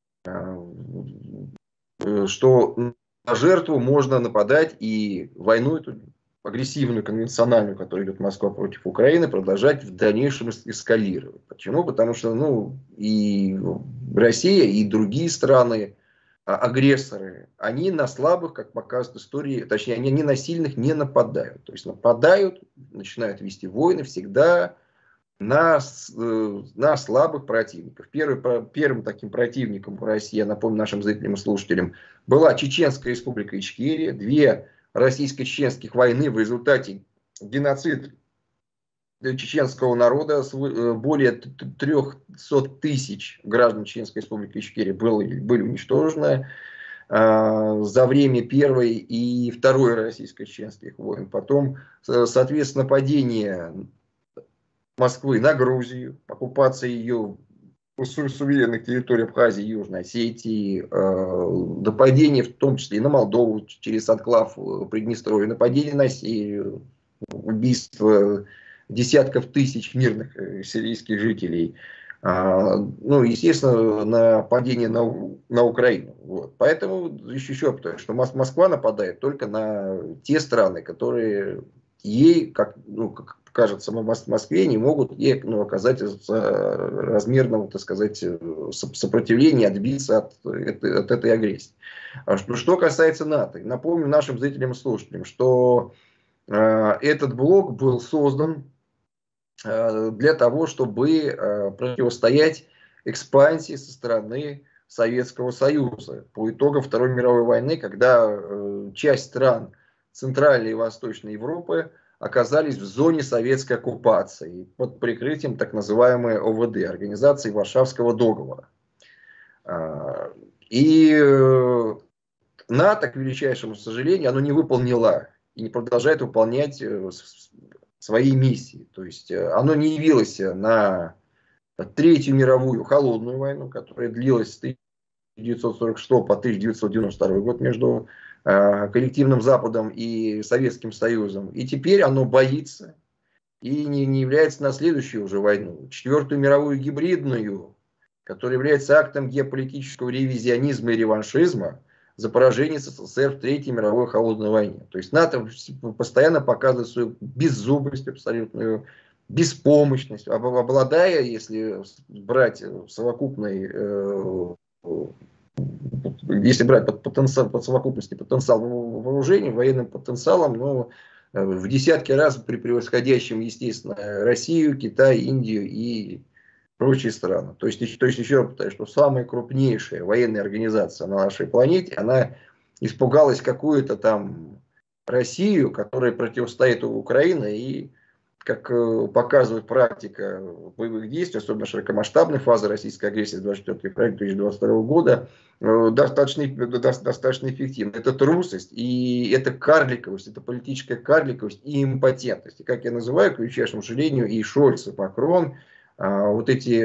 что на жертву можно нападать, и войну эту агрессивную, конвенциональную, которая идет Москва против Украины, продолжать в дальнейшем эскалировать. Почему? Потому что и Россия, и другие страны агрессоры, они на слабых, как показывает история, точнее, они на сильных не нападают. То есть нападают, начинают вести войны всегда на слабых противников. Первым таким противником в России, я напомню нашим зрителям и слушателям, была Чеченская республика Ичкерия. Две российско-чеченских войны в результате геноцида чеченского народа. Более 300 тысяч граждан Чеченской республики Ичкерия были уничтожены за время Первой и Второй российско-чеченских войн. Потом, соответственно, нападение Москвы на Грузию, оккупация ее суверенных территорий Абхазии и Южной Осетии, нападение в том числе и на Молдову через анклав Приднестровья, нападение на Сирию, убийство десятков тысяч мирных сирийских жителей, ну, естественно, нападение на Украину. Вот. Поэтому еще потому, что Москва нападает только на те страны, которые ей, как кажется, в Москве, не могут ей оказать размерного, так сказать, сопротивления, отбиться от этой агрессии. Что касается НАТО, напомню нашим зрителям и слушателям, что этот блок был создан для того, чтобы противостоять экспансии со стороны Советского Союза по итогам Второй мировой войны, когда часть стран Центральной и Восточной Европы оказались в зоне советской оккупации под прикрытием так называемой ОВД, Организации Варшавского договора. И НАТО, к величайшему сожалению, оно не выполнило и не продолжает выполнять свои миссии. То есть оно не явилось на Третью мировую холодную войну, которая длилась с 1946 по 1992 год между коллективным Западом и Советским Союзом. И теперь оно боится и не является на следующую уже войну, Четвертую мировую гибридную, которая является актом геополитического ревизионизма и реваншизма за поражение СССР в Третьей мировой холодной войне. То есть НАТО постоянно показывает свою беззубость, абсолютную беспомощность, обладая, если брать совокупный, если брать под совокупности потенциал вооружений, военным потенциалом, но в десятки раз превосходящим, естественно, Россию, Китай, Индию и прочие страны. То есть еще раз повторяю, что самая крупнейшая военная организация на нашей планете, она испугалась какую-то там Россию, которая противостоит Украине, и, как показывает практика боевых действий, особенно широкомасштабной фазы российской агрессии с 24 февраля 2022 года, достаточно эффективно. Это трусость, и это карликовость, это политическая карликовость и импотентность. И, как я называю, к величайшему сожалению, и Шольц, и Макрон, вот эти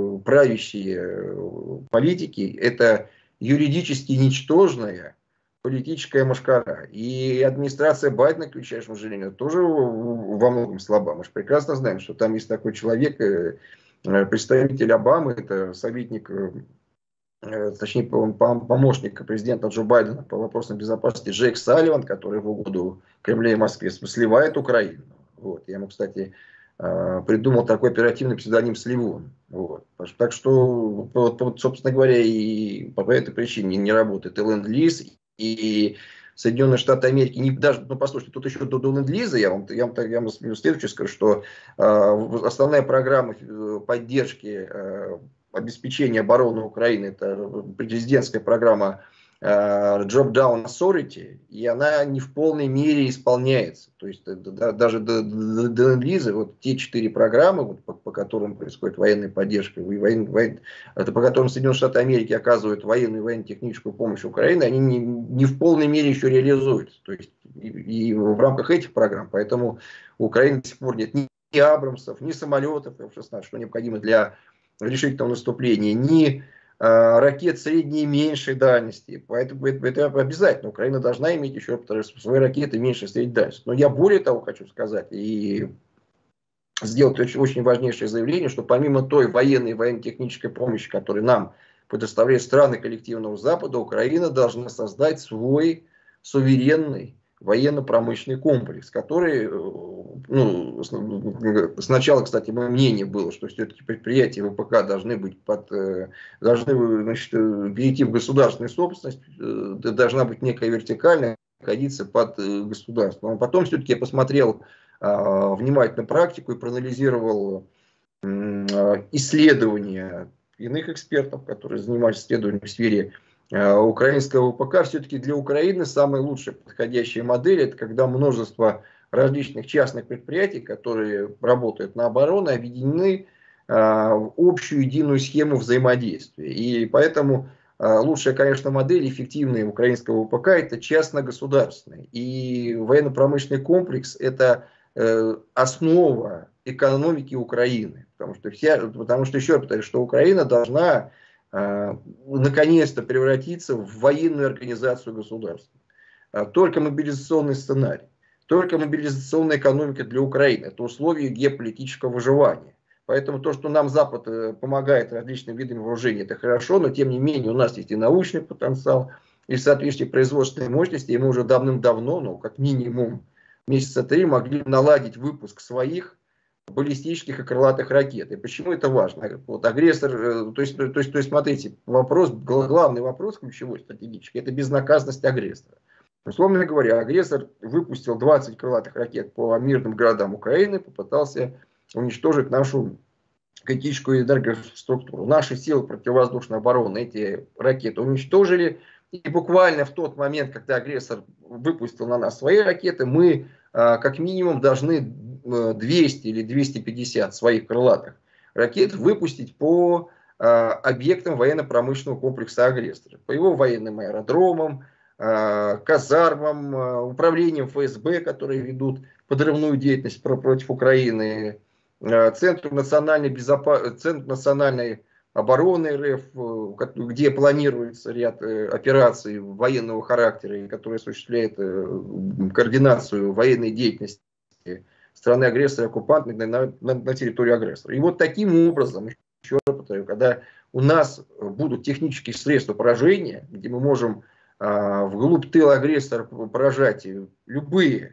правящие политики, это юридически ничтожная политическая машкара. И администрация Байдена, к величайшему сожалению, тоже во многом слаба. Мы же прекрасно знаем, что там есть такой человек, представитель Обамы, это советник, точнее, помощник президента Джо Байдена по вопросам безопасности Джейк Салливан, который в угоду Кремля и Москве сливает Украину. Вот. Я ему, кстати, придумал такой оперативный псевдоним Сливон. Вот. Так что, вот, собственно говоря, и по этой причине не работает и ленд-лиз, и Соединенные Штаты Америки, даже, ну, послушайте, тут еще до ленд-лиза, я вам следующее скажу, что основная программа поддержки обеспечения обороны Украины, это президентская программа Drop Down Authority, и она не в полной мере исполняется. То есть даже до ленд-лиза, вот те 4 программы, вот, по которым происходит военная поддержка, это по которым Соединенные Штаты Америки оказывают военную и военно-техническую помощь Украине, они не в полной мере еще реализуются. То есть и в рамках этих программ. Поэтому у Украины до сих пор нет ни Абрамсов, ни самолетов F-16, что необходимо для решительного наступления, ни ракет средней и меньшей дальности. Поэтому это обязательно. Украина должна иметь, еще раз, свои ракеты меньшей и средней дальности. Но я более того хочу сказать и сделать очень важнейшее заявление, что помимо той военной и военно-технической помощи, которую нам предоставляют страны коллективного Запада, Украина должна создать свой суверенный военно-промышленный комплекс, который, ну, сначала, кстати, мое мнение было, что все-таки предприятия ВПК должны быть должны, значит, перейти в государственную собственность, должна быть некая вертикальная, находиться под государством. Но потом все-таки я посмотрел внимательно практику и проанализировал исследования иных экспертов, которые занимались исследованием в сфере украинского ВПК. Все-таки для Украины самая лучшая подходящая модель — это когда множество различных частных предприятий, которые работают на оборону, объединены в общую единую схему взаимодействия. И поэтому лучшая, конечно, модель эффективная украинского ВПК — это частно-государственная. И военно-промышленный комплекс — это основа экономики Украины. Потому что, еще раз повторю, что Украина должна наконец-то превратиться в военную организацию государства. Только мобилизационный сценарий, только мобилизационная экономика для Украины — это условия геополитического выживания. Поэтому то, что нам Запад помогает различными видами вооружений, это хорошо, но тем не менее у нас есть и научный потенциал, и соответствующие производственные мощности, и мы уже давным-давно, ну как минимум месяца 3, могли наладить выпуск своих баллистических и крылатых ракет. И почему это важно? Вот агрессор, то есть смотрите, главный вопрос, ключевой стратегический, это безнаказанность агрессора. Условно говоря, агрессор выпустил 20 крылатых ракет по мирным городам Украины, попытался уничтожить нашу критическую энергоструктуру. Наши силы противовоздушной обороны эти ракеты уничтожили. И буквально в тот момент, когда агрессор выпустил на нас свои ракеты, мы как минимум должны 200 или 250 своих крылатых ракет выпустить по объектам военно-промышленного комплекса агрессора. По его военным аэродромам, казармам, управлениям ФСБ, которые ведут подрывную деятельность против Украины, Центру национальной обороны РФ, где планируется ряд операций военного характера, которые осуществляют координацию военной деятельности страны-агрессора, оккупанта на территории агрессора. И вот таким образом, еще раз повторю, когда у нас будут технические средства поражения, где мы можем вглубь тыла агрессора поражать любые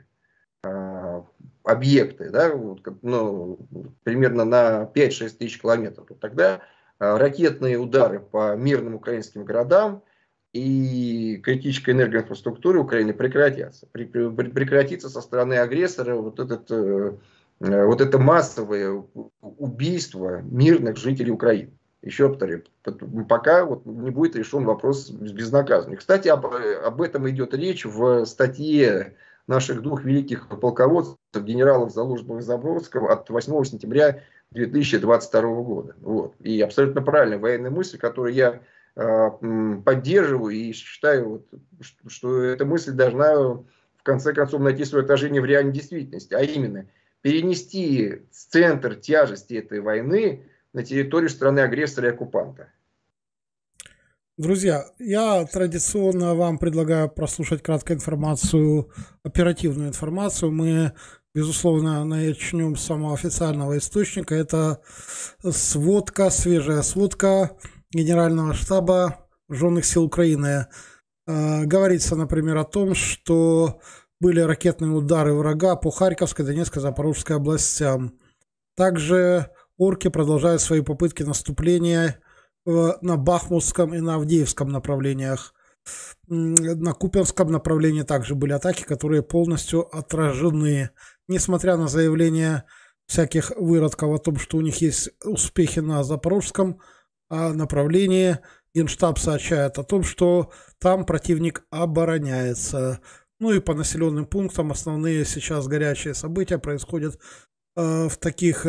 объекты, да, вот, ну, примерно на 5-6 тысяч километров, то тогда ракетные удары по мирным украинским городам и критической энергоинфраструктуре Украины прекратятся. Прекратится со стороны агрессора вот это массовое убийство мирных жителей Украины. Еще повторю, пока вот не будет решен вопрос безнаказанности. Кстати, об этом идет речь в статье наших двух великих полководцев, генералов Залужного и Забродского, от 8 сентября 2022 года. Вот. И абсолютно правильная военная мысль, которую я поддерживаю и считаю, что эта мысль должна в конце концов найти свое отражение в реальной действительности, а именно перенести центр тяжести этой войны на территорию страны-агрессора и оккупанта. Друзья, я традиционно вам предлагаю прослушать краткую информацию, оперативную информацию. Мы, безусловно, начнем с самого официального источника. Это свежая сводка Генерального штаба Вооруженных сил Украины. Говорится, например, о том, что были ракетные удары врага по Харьковской, Донецкой, Запорожской областям. Также орки продолжают свои попытки наступления на Бахмутском и на Авдеевском направлениях. На Купянском направлении также были атаки, которые полностью отражены. Несмотря на заявления всяких выродков о том, что у них есть успехи на Запорожском направлении, Генштаб сообщает о том, что там противник обороняется. Ну и по населенным пунктам основные сейчас горячие события происходят в таких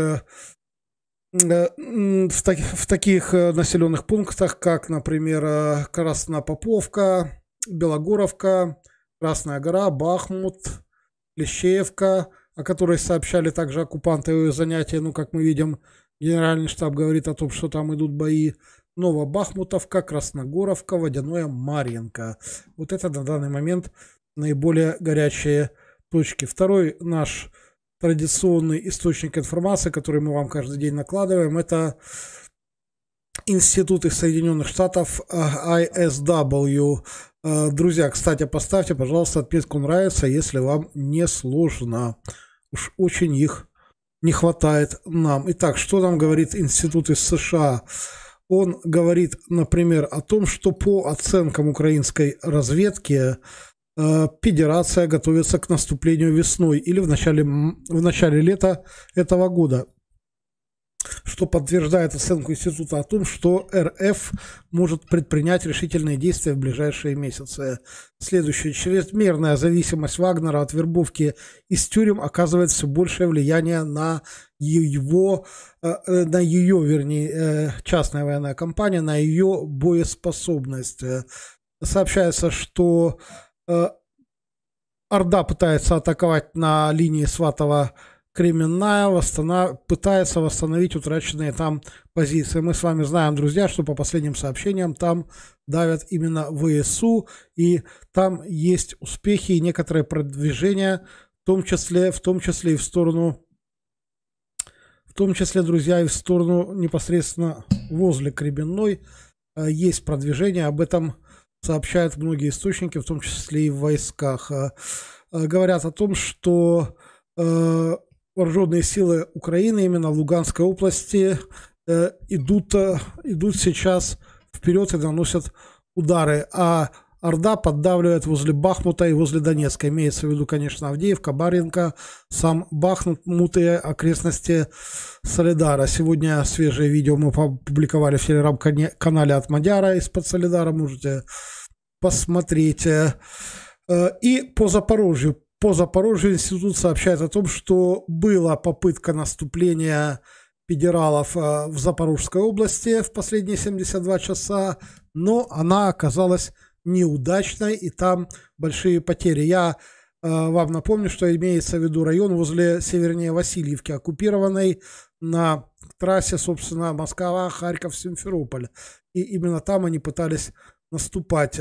населенных пунктах, как, например, Краснопоповка, Белогоровка, Красная Гора, Бахмут, Клещеевка, о которой сообщали также оккупанты о занятии. Ну, как мы видим, Генеральный штаб говорит о том, что там идут бои. Новобахмутовка, Красногоровка, Водяное, Марьинка. Вот это на данный момент наиболее горячие точки. Второй наш традиционный источник информации, который мы вам каждый день накладываем, это Институт из Соединенных Штатов ISW. Друзья, кстати, поставьте, пожалуйста, отметку «Нравится», если вам не сложно. Уж очень их не хватает нам. Итак, что нам говорит институт из США? Он говорит, например, о том, что по оценкам украинской разведки Федерация готовится к наступлению весной или в начале лета этого года, что подтверждает оценку института о том, что РФ может предпринять решительные действия в ближайшие месяцы. Следующее. Чрезмерная зависимость Вагнера от вербовки из тюрем оказывает все большее влияние на ее, частная военная компания, на ее боеспособность. Сообщается, что Орда пытается атаковать на линии Сватово-Кременная, пытается восстановить утраченные там позиции. Мы с вами знаем, друзья, что по последним сообщениям там давят именно ВСУ, и там есть успехи и некоторые продвижения, в том числе и в сторону, друзья, и в сторону непосредственно возле Кременной есть продвижение. Об этом сообщают многие источники, в том числе и в войсках. Говорят о том, что вооруженные силы Украины именно в Луганской области идут сейчас вперед и наносят удары, а Орда поддавливает возле Бахмута и возле Донецка. Имеется в виду, конечно, Авдеевка, Баренко, сам Бахмут и окрестности Солидара. Сегодня свежее видео мы опубликовали в телеграм-канале от Мадяра из-под Солидара. Можете посмотреть. И по Запорожью. По Запорожью институт сообщает о том, что была попытка наступления федералов в Запорожской области в последние 72 часа, но она оказалась неудачной, и там большие потери. Я вам напомню, что имеется в виду район возле севернее Васильевки, оккупированной на трассе, собственно, Москва, Харьков, Симферополь. И именно там они пытались наступать.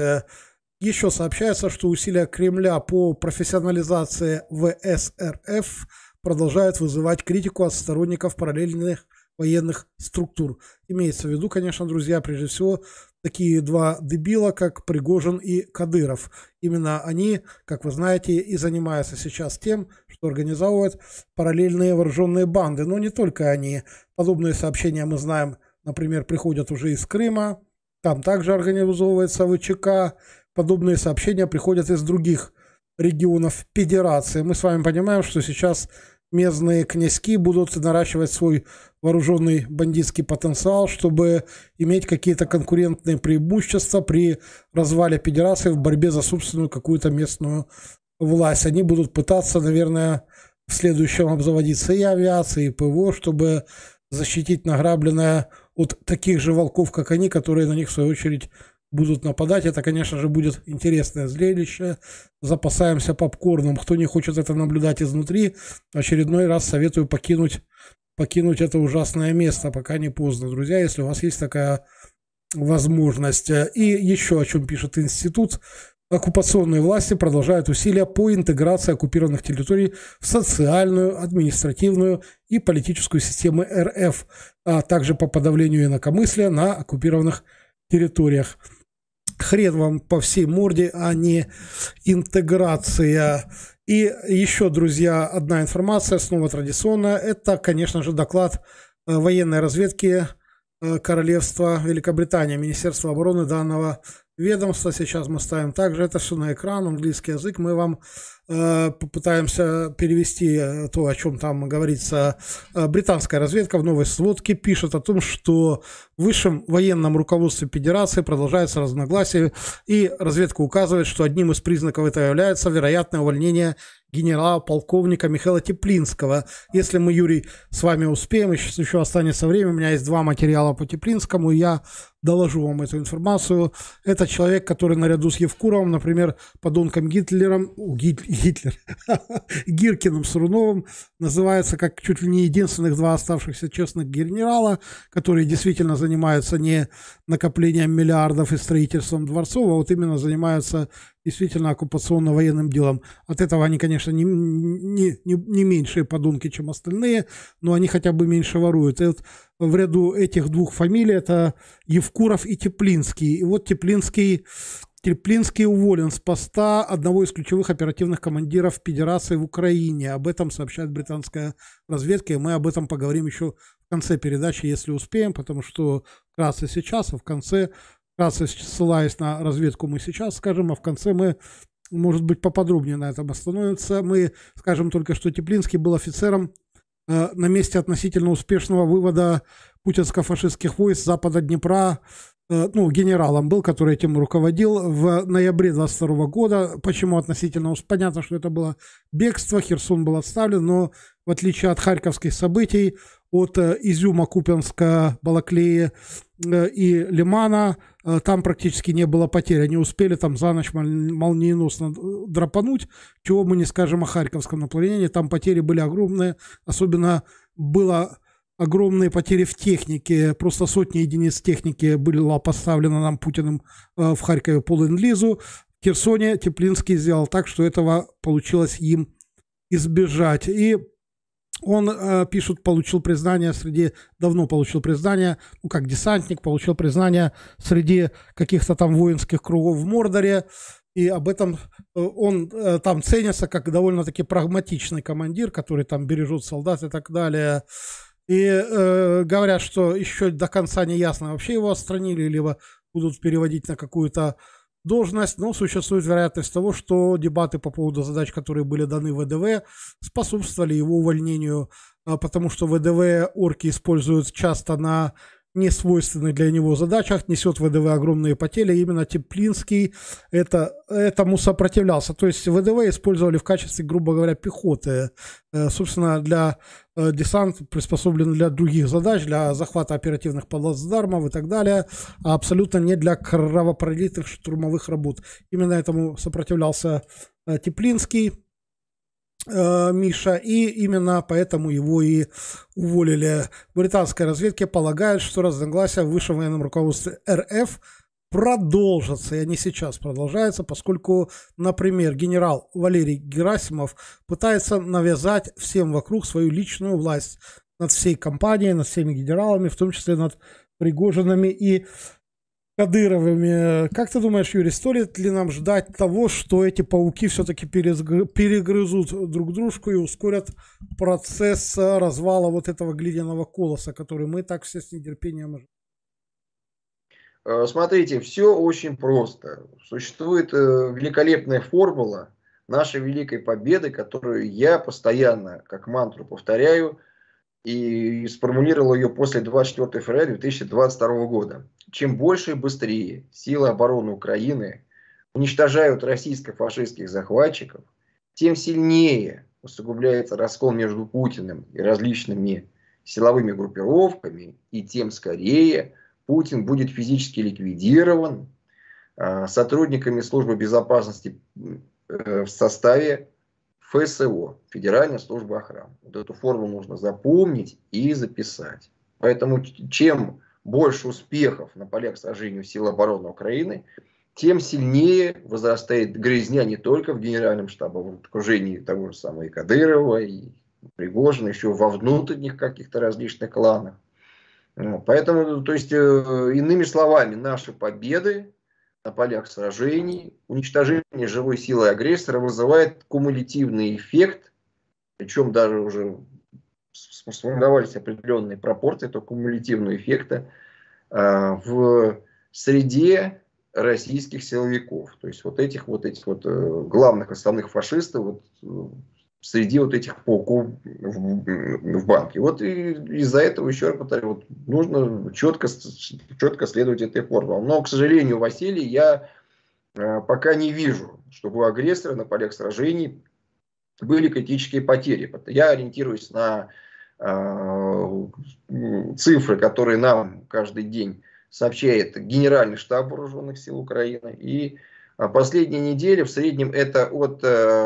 Еще сообщается, что усилия Кремля по профессионализации ВС РФ продолжают вызывать критику от сторонников параллельных военных структур. Имеется в виду, конечно, друзья, прежде всего, такие два дебила, как Пригожин и Кадыров. Именно они, как вы знаете, и занимаются сейчас тем, что организовывают параллельные вооруженные банды. Но не только они. Подобные сообщения, мы знаем, например, приходят уже из Крыма. Там также организовывается ВЧК. Подобные сообщения приходят из других регионов Федерации. Мы с вами понимаем, что сейчас местные князьки будут наращивать свой вооруженный бандитский потенциал, чтобы иметь какие-то конкурентные преимущества при развале Федерации в борьбе за собственную какую-то местную власть. Они будут пытаться, наверное, в следующем обзаводиться и авиацией, и ПВО, чтобы защитить награбленное от таких же волков, как они, которые на них, в свою очередь, будут нападать. Это, конечно же, будет интересное зрелище. Запасаемся попкорном. Кто не хочет это наблюдать изнутри, очередной раз советую покинуть это ужасное место, пока не поздно, друзья, если у вас есть такая возможность. И еще о чем пишет институт. Оккупационные власти продолжают усилия по интеграции оккупированных территорий в социальную, административную и политическую системы РФ, а также по подавлению инакомыслия на оккупированных территориях. Хрен вам по всей морде, а не интеграция. И еще, друзья, одна информация, снова традиционная. Это, конечно же, доклад военной разведки Королевства Великобритания, Министерства обороны данного ведомства. Сейчас мы ставим также это все на экран, английский язык. Мы вам попытаемся перевести то, о чем там говорится. Британская разведка в новой сводке пишет о том, что в высшем военном руководстве Федерации продолжаются разногласия, и разведка указывает, что одним из признаков этого является вероятное увольнение генерала-полковника Михаила Теплинского. Если мы, Юрий, с вами успеем, еще останется время, у меня есть 2 материала по Теплинскому, и я доложу вам эту информацию. Это человек, который наряду с Евкуровым, например, подонком Гиркиным, Суруновым, называется как чуть ли не единственных 2 оставшихся честных генерала, которые действительно занимаются не накоплением миллиардов и строительством дворцов, а вот именно занимаются действительно оккупационно-военным делом. От этого они, конечно, не меньшие подонки, чем остальные, но они хотя бы меньше воруют. И вот в ряду этих 2 фамилий это Евкуров и Теплинский. И вот Теплинский Теплинский уволен с поста одного из ключевых оперативных командиров Федерации в Украине. Об этом сообщает британская разведка, и мы об этом поговорим еще в конце передачи, если успеем, потому что вкратце сейчас, а в конце, вкратце ссылаясь на разведку, мы сейчас скажем, а в конце мы, может быть, поподробнее на этом остановимся. Мы скажем только, что Теплинский был офицером на месте относительно успешного вывода путинско-фашистских войск с запада Днепра, генералом был, который этим руководил в ноябре 22 года. Почему относительно? Понятно, что это было бегство, Херсон был отставлен, но в отличие от харьковских событий, от Изюма, Купянска, Балаклеи и Лимана, там практически не было потерь. Они успели там за ночь молниеносно драпануть, чего мы не скажем о харьковском направлении. Там потери были огромные, особенно было огромные потери в технике, просто сотни единиц техники была поставлена нам Путиным в Харькове по ленд-лизу. В Херсоне Теплинский сделал так, что этого получилось им избежать. И он, пишут, получил признание давно получил признание, как десантник, получил признание среди каких-то там воинских кругов в Мордоре. И об этом он там ценится как довольно-таки прагматичный командир, который там бережет солдат и так далее. И говорят, что еще до конца не ясно, вообще его отстранили, либо будут переводить на какую-то должность, но существует вероятность того, что дебаты по поводу задач, которые были даны ВДВ, способствовали его увольнению, потому что ВДВ орки используют часто на несвойственных для него задачах, несет ВДВ огромные потери. Именно Теплинский этому сопротивлялся. То есть ВДВ использовали в качестве, грубо говоря, пехоты. Собственно, для десант приспособлен для других задач, для захвата оперативных плацдармов и так далее, а абсолютно не для кровопролитных штурмовых работ. Именно этому сопротивлялся Теплинский. Миша, и именно поэтому его и уволили. Британская разведка полагает, что разногласия в высшем военном руководстве РФ продолжатся, и они сейчас продолжаются, поскольку, например, генерал Валерий Герасимов пытается навязать всем вокруг свою личную власть над всей компанией, над всеми генералами, в том числе над Пригожинами и Кадыровыми. Как ты думаешь, Юрий, стоит ли нам ждать того, что эти пауки все-таки перегрызут друг дружку и ускорят процесс развала вот этого глиняного колоса, который мы так все с нетерпением ожидаем? Смотрите, все очень просто. Существует великолепная формула нашей великой победы, которую я постоянно, как мантру, повторяю, и сформулировал ее после 24 февраля 2022 года. Чем больше и быстрее силы обороны Украины уничтожают российско-фашистских захватчиков, тем сильнее усугубляется раскол между Путиным и различными силовыми группировками, и тем скорее Путин будет физически ликвидирован сотрудниками службы безопасности в составе ФСО, Федеральная служба охраны. Вот эту формулу нужно запомнить и записать. Поэтому чем больше успехов на полях сражения сил обороны Украины, тем сильнее возрастает грязня не только в генеральном штабе, в окружении того же самого и Кадырова, и Пригожина, еще во внутренних каких-то различных кланах. Поэтому, то есть, иными словами, наши победы на полях сражений, уничтожение живой силы агрессора вызывает кумулятивный эффект, причем даже уже сформировались определенные пропорции этого кумулятивного эффекта в среде российских силовиков. То есть вот этих главных основных фашистов среди вот этих пауков в банке. Вот и из-за этого, еще раз повторю, нужно четко следовать этой формуле. Но, к сожалению, Василий, я пока не вижу, чтобы у агрессора на полях сражений были критические потери. Я ориентируюсь на цифры, которые нам каждый день сообщает Генеральный штаб Вооруженных сил Украины. И последние недели в среднем это от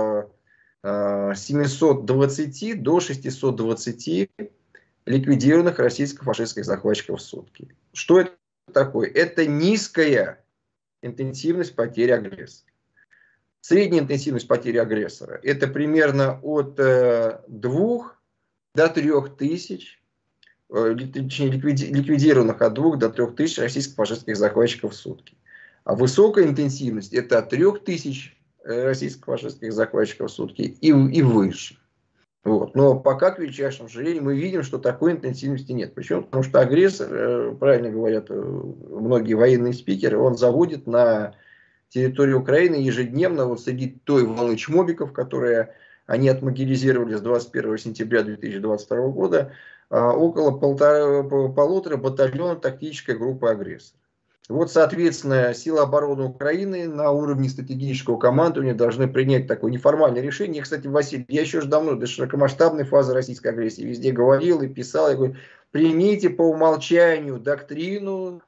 720 до 620 ликвидированных российско-фашистских захватчиков в сутки. Что это такое? Это низкая интенсивность потери агрессора. Средняя интенсивность потери агрессора – это примерно от 2 до 3 тысяч, ликвидированных от 2 до 3 тысяч российско-фашистских захватчиков в сутки. А высокая интенсивность это от 3000 российско-фашистских захватчиков в сутки и выше. Вот. Но пока, к величайшему сожалению, мы видим, что такой интенсивности нет. Почему? Потому что агрессор, правильно говорят многие военные спикеры, он заводит на территорию Украины ежедневно, вот среди той волны чмобиков, которые они отмобилизировали с 21 сентября 2022 года, около полутора батальона тактической группы агрессора. Вот, соответственно, силы обороны Украины на уровне стратегического командования должны принять такое неформальное решение. Я, кстати, Василий, я еще давно до широкомасштабной фазы российской агрессии везде говорил и писал, я говорю, примите по умолчанию доктрину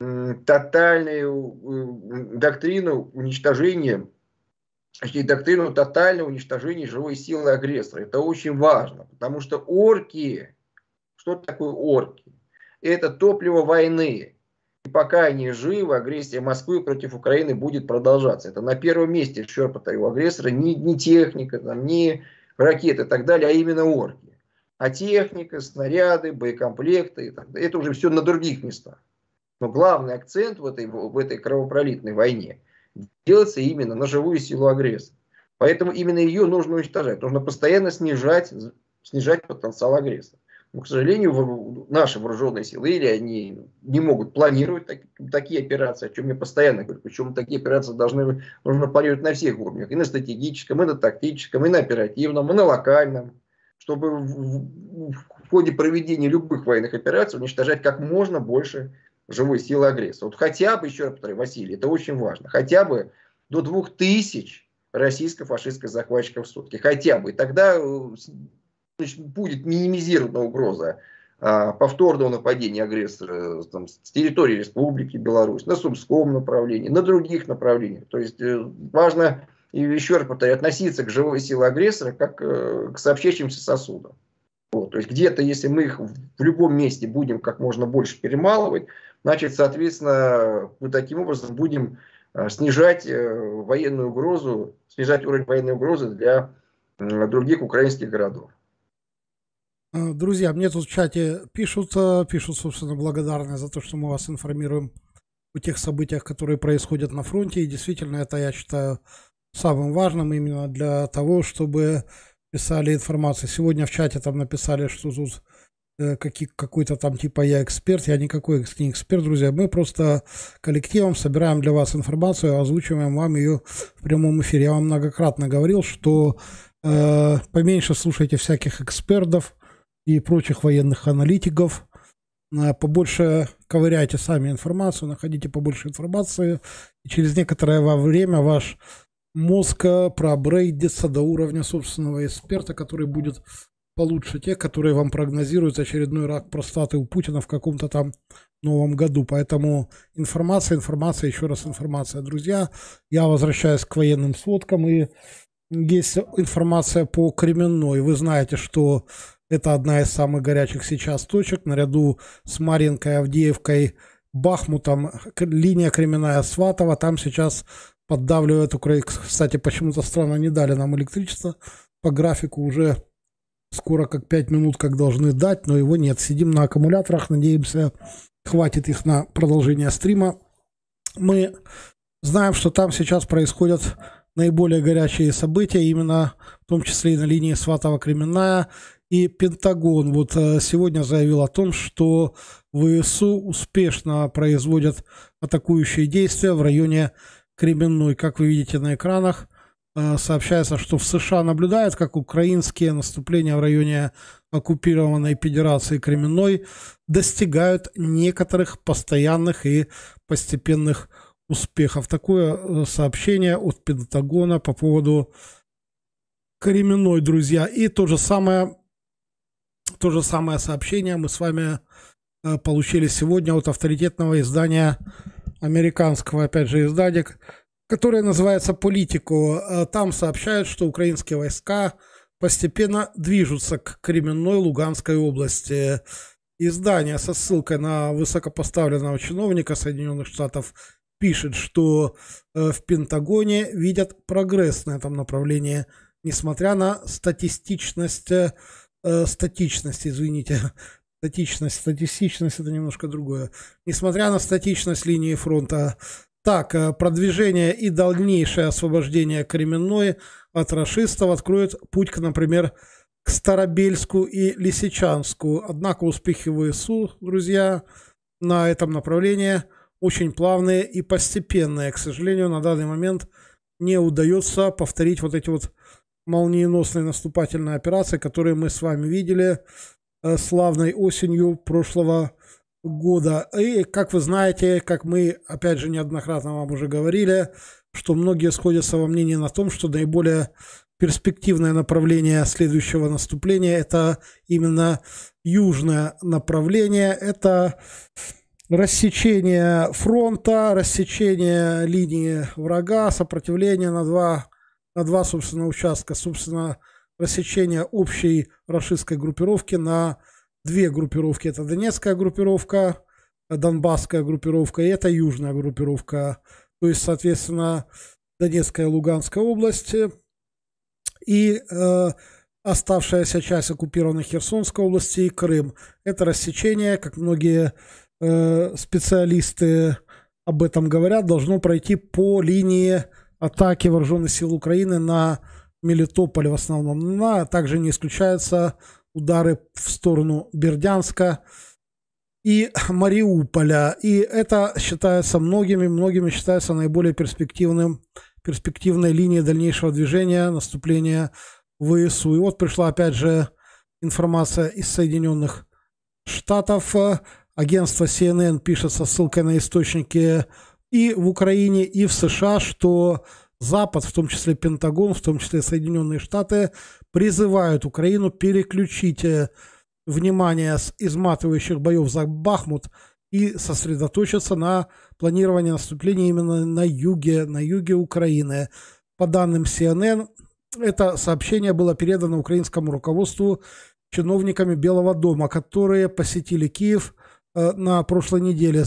доктрину уничтожения, точнее, доктрину тотального уничтожения живой силы агрессора. Это очень важно, потому что орки, что такое орки? Это топливо войны. И пока они живы, агрессия Москвы против Украины будет продолжаться. Это на первом месте, еще раз повторю, у агрессора не техника, там, не ракеты и так далее, а именно орки. А техника, снаряды, боекомплекты, это уже все на других местах. Но главный акцент в этой кровопролитной войне делается именно на живую силу агрессора. Поэтому именно ее нужно уничтожать. Нужно постоянно снижать потенциал агрессора. Но, к сожалению, наши вооруженные силы или они не могут планировать такие операции, о чем я постоянно говорю. Причем такие операции нужно планировать на всех уровнях. И на стратегическом, и на тактическом, и на оперативном, и на локальном. Чтобы в ходе проведения любых военных операций уничтожать как можно больше живой силы агрессора. Вот хотя бы, еще раз повторяю, Василий, это очень важно, хотя бы до 2000 российско-фашистских захватчиков в сутки. Хотя бы. И тогда будет минимизирована угроза повторного нападения агрессора там, с территории Республики Беларусь, на Сумском направлении, на других направлениях. То есть важно, и еще раз повторяю, относиться к живой силе агрессора как к сообщающимся сосудам. Вот. То есть где-то, если мы их в любом месте будем как можно больше перемалывать, значит, соответственно, мы таким образом будем снижать военную угрозу, снижать уровень военной угрозы для других украинских городов. Друзья, мне тут в чате пишут, собственно, благодарны за то, что мы вас информируем о тех событиях, которые происходят на фронте. И действительно, это, я считаю, самым важным именно для того, чтобы писали информацию. Сегодня в чате там написали, что тут какой-то там типа я эксперт. Я никакой не эксперт, друзья. Мы просто коллективом собираем для вас информацию, озвучиваем вам ее в прямом эфире. Я вам многократно говорил, что поменьше слушайте всяких экспертов и прочих военных аналитиков. Побольше ковыряйте сами информацию, находите побольше информации. И через некоторое время ваш мозг проапгрейдится до уровня собственного эксперта, который будет получше тех, которые вам прогнозируют очередной рак простаты у Путина в каком-то там новом году. Поэтому информация, еще раз информация. Друзья, я возвращаюсь к военным сводкам. И есть информация по Кременной. Вы знаете, что это одна из самых горячих сейчас точек. Наряду с Марьинкой, Авдеевкой, Бахмутом, линия Кременная-Сватово. Там сейчас поддавливают Украину. Кстати, почему-то странно не дали нам электричество. По графику уже скоро как 5 минут как должны дать, но его нет. Сидим на аккумуляторах, надеемся, хватит их на продолжение стрима. Мы знаем, что там сейчас происходят наиболее горячие события, именно в том числе и на линии Сватово-Кременная. И Пентагон вот сегодня заявил о том, что ВСУ успешно производят атакующие действия в районе Кременной. Как вы видите на экранах, сообщается, что в США наблюдают, как украинские наступления в районе оккупированной Федерации Кременной достигают некоторых постоянных и постепенных успехов. Такое сообщение от Пентагона по поводу Кременной, друзья. И то же самое сообщение мы с вами получили сегодня от авторитетного издания, американского, опять же, издания, которое называется «Политико». Там сообщают, что украинские войска постепенно движутся к Кременной Луганской области. Издание со ссылкой на высокопоставленного чиновника Соединенных Штатов пишет, что в Пентагоне видят прогресс на этом направлении, несмотря на статичность, извините, статичность это немножко другое. Несмотря на статичность линии фронта, Так, продвижение и дальнейшее освобождение Кременной от рашистов откроет путь, например, к Старобельску и Лисичанску. Однако успехи ВСУ, друзья, на этом направлении очень плавные и постепенные. К сожалению, на данный момент не удается повторить вот эти вот молниеносные наступательные операции, которые мы с вами видели славной осенью прошлого года. И, как вы знаете, как мы, опять же, неоднократно вам уже говорили, что многие сходятся во мнении на том, что наиболее перспективное направление следующего наступления – это именно южное направление, это рассечение фронта, рассечение линии врага, сопротивление на два, собственно, участка, собственно, рассечение общей рашистской группировки на две группировки. Это Донецкая группировка, Донбасская группировка и это южная группировка. То есть, соответственно, Донецкая и Луганская области и оставшаяся часть оккупированной Херсонской области и Крым. Это рассечение, как многие специалисты об этом говорят, должно пройти по линии атаки вооруженных сил Украины на Мелитополь в основном. Но также не исключаются удары в сторону Бердянска и Мариуполя. И это считается многими считается наиболее перспективной линией дальнейшего движения, наступления ВСУ. И вот пришла опять же информация из Соединенных Штатов. Агентство CNN пишет со ссылкой на источники и в Украине, и в США, что Запад, в том числе Пентагон, в том числе Соединенные Штаты, призывают Украину переключить внимание с изматывающих боев за Бахмут и сосредоточиться на планировании наступления именно на юге Украины. По данным CNN, это сообщение было передано украинскому руководству чиновниками Белого дома, которые посетили Киев на прошлой неделе.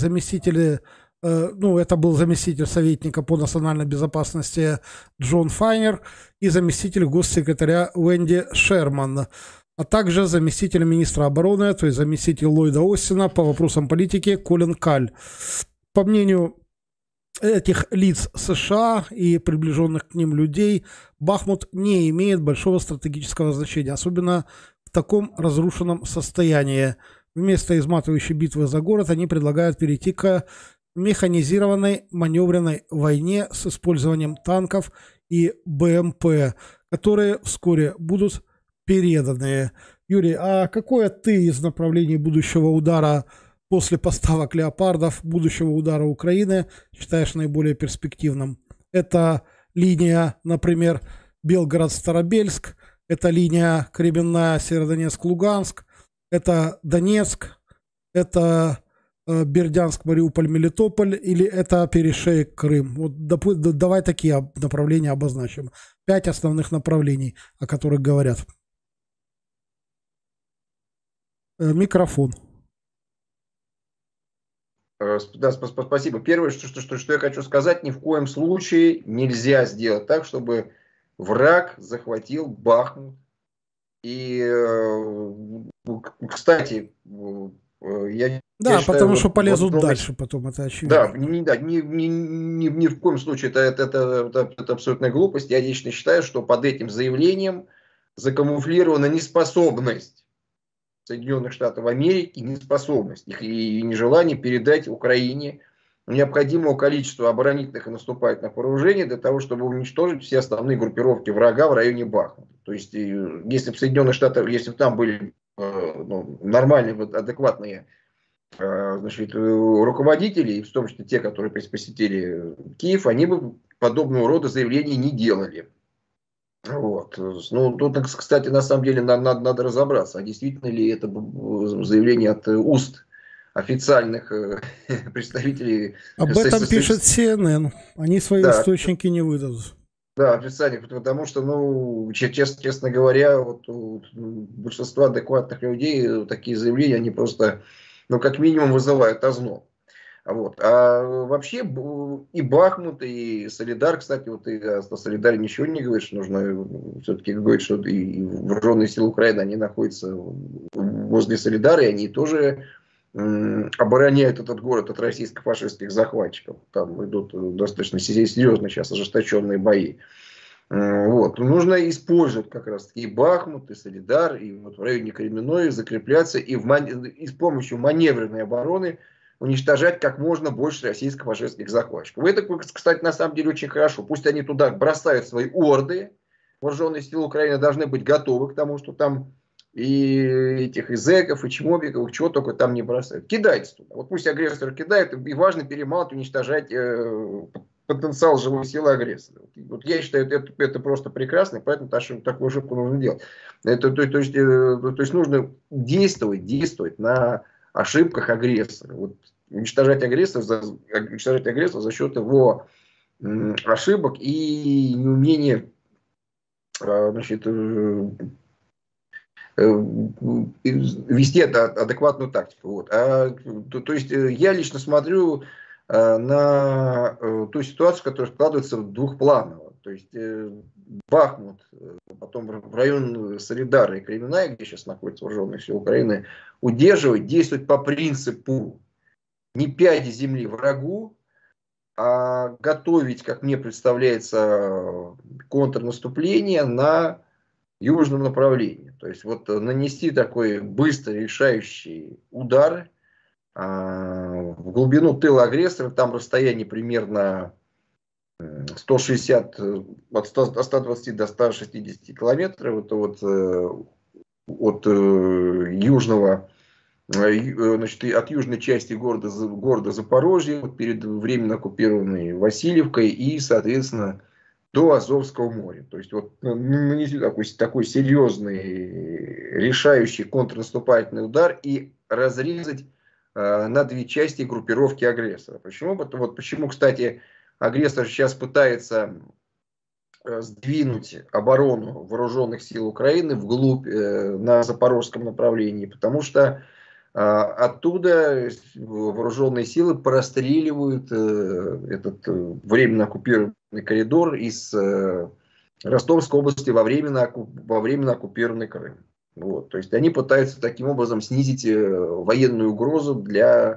Это был заместитель советника по национальной безопасности Джон Файнер и заместитель госсекретаря Уэнди Шерман, а также заместитель министра обороны, то есть заместитель Ллойда Остина по вопросам политики Колин Каль. По мнению этих лиц США и приближенных к ним людей, Бахмут не имеет большого стратегического значения, особенно в таком разрушенном состоянии. Вместо изматывающей битвы за город они предлагают перейти к механизированной маневренной войне с использованием танков и БМП, которые вскоре будут переданы. Юрий, а какое ты из направлений будущего удара после поставок леопардов, будущего удара Украины считаешь наиболее перспективным? Это линия, например, Белгород-Старобельск, это линия Кременная, Северодонецк, Луганск, это Донецк, это Бердянск, Мариуполь, Мелитополь, или это перешеек Крым? Вот давай такие направления обозначим. 5 основных направлений, о которых говорят. Микрофон. Да, спасибо. Первое, что я хочу сказать, ни в коем случае нельзя сделать так, чтобы враг захватил Бахмут. И, кстати, я потому что полезут дальше потом, это очевидно. Да, ни в коем случае это абсолютная глупость. Я лично считаю, что под этим заявлением закамуфлирована неспособность Соединенных Штатов Америки, неспособность их и нежелание передать Украине необходимого количества оборонительных и наступательных вооружений для того, чтобы уничтожить все основные группировки врага в районе Бахмута. То есть, если бы Соединенные Штаты, если бы там были нормальные, адекватные руководители, в том числе те, которые посетили Киев, они бы подобного рода заявлений не делали. Вот. Ну, тут, кстати, на самом деле надо разобраться, а действительно ли это заявление от уст официальных представителей. Об этом пишет CNN. Они свои источники не выдадут. Да, официальных, потому что, честно говоря, вот у большинства адекватных людей такие заявления, они просто, как минимум, вызывают озноб. Вот. А вообще и Бахмут, и Солидар, кстати, вот и о Солидаре ничего не говорит, что нужно все-таки говорить, что и вооруженные силы Украины, они находятся возле Солидара, и они тоже обороняют этот город от российско-фашистских захватчиков. Там идут достаточно серьезные сейчас ожесточенные бои. Вот. Нужно использовать как раз и Бахмут, и Солидар, и вот в районе Кременной закрепляться и с помощью маневренной обороны уничтожать как можно больше российско-фашистских захватчиков. Это, кстати, на самом деле очень хорошо. Пусть они туда бросают свои орды. Вооруженные силы Украины должны быть готовы к тому, что там и этих и зэков, и чмобиков, чего только там не бросают. Кидайте туда. Вот пусть агрессор кидает, и важно перемалывать, уничтожать потенциал живой силы агрессора. Вот я считаю, это просто прекрасно, и поэтому такую ошибку нужно делать. То есть нужно действовать на ошибках агрессора. Вот уничтожать агрессора за счет его ошибок и неумения, значит, вести адекватную тактику. Вот. То есть я лично смотрю на ту ситуацию, которая складывается двухпланово. То есть Бахмут, потом в район Солидара и Кременная, где сейчас находятся вооруженные силы Украины, удерживать, действовать по принципу не пяди земли врагу, а готовить, как мне представляется, контрнаступление на южном направлении. То есть вот нанести такой быстрый решающий удар в глубину тыла агрессора, там расстояние примерно 160, от 120 до 160 километров, это вот от южного, значит, от южной части города Запорожья, вот перед временно оккупированной Васильевкой и, соответственно, до Азовского моря. То есть вот нанести такой серьезный решающий контрнаступательный удар и разрезать на две части группировки агрессора. Почему? Вот почему, кстати, агрессор сейчас пытается сдвинуть оборону вооруженных сил Украины вглубь на запорожском направлении, потому что оттуда вооруженные силы простреливают этот временно оккупированный коридор из Ростовской области во временно оккупированный Крым. Вот. То есть они пытаются таким образом снизить военную угрозу для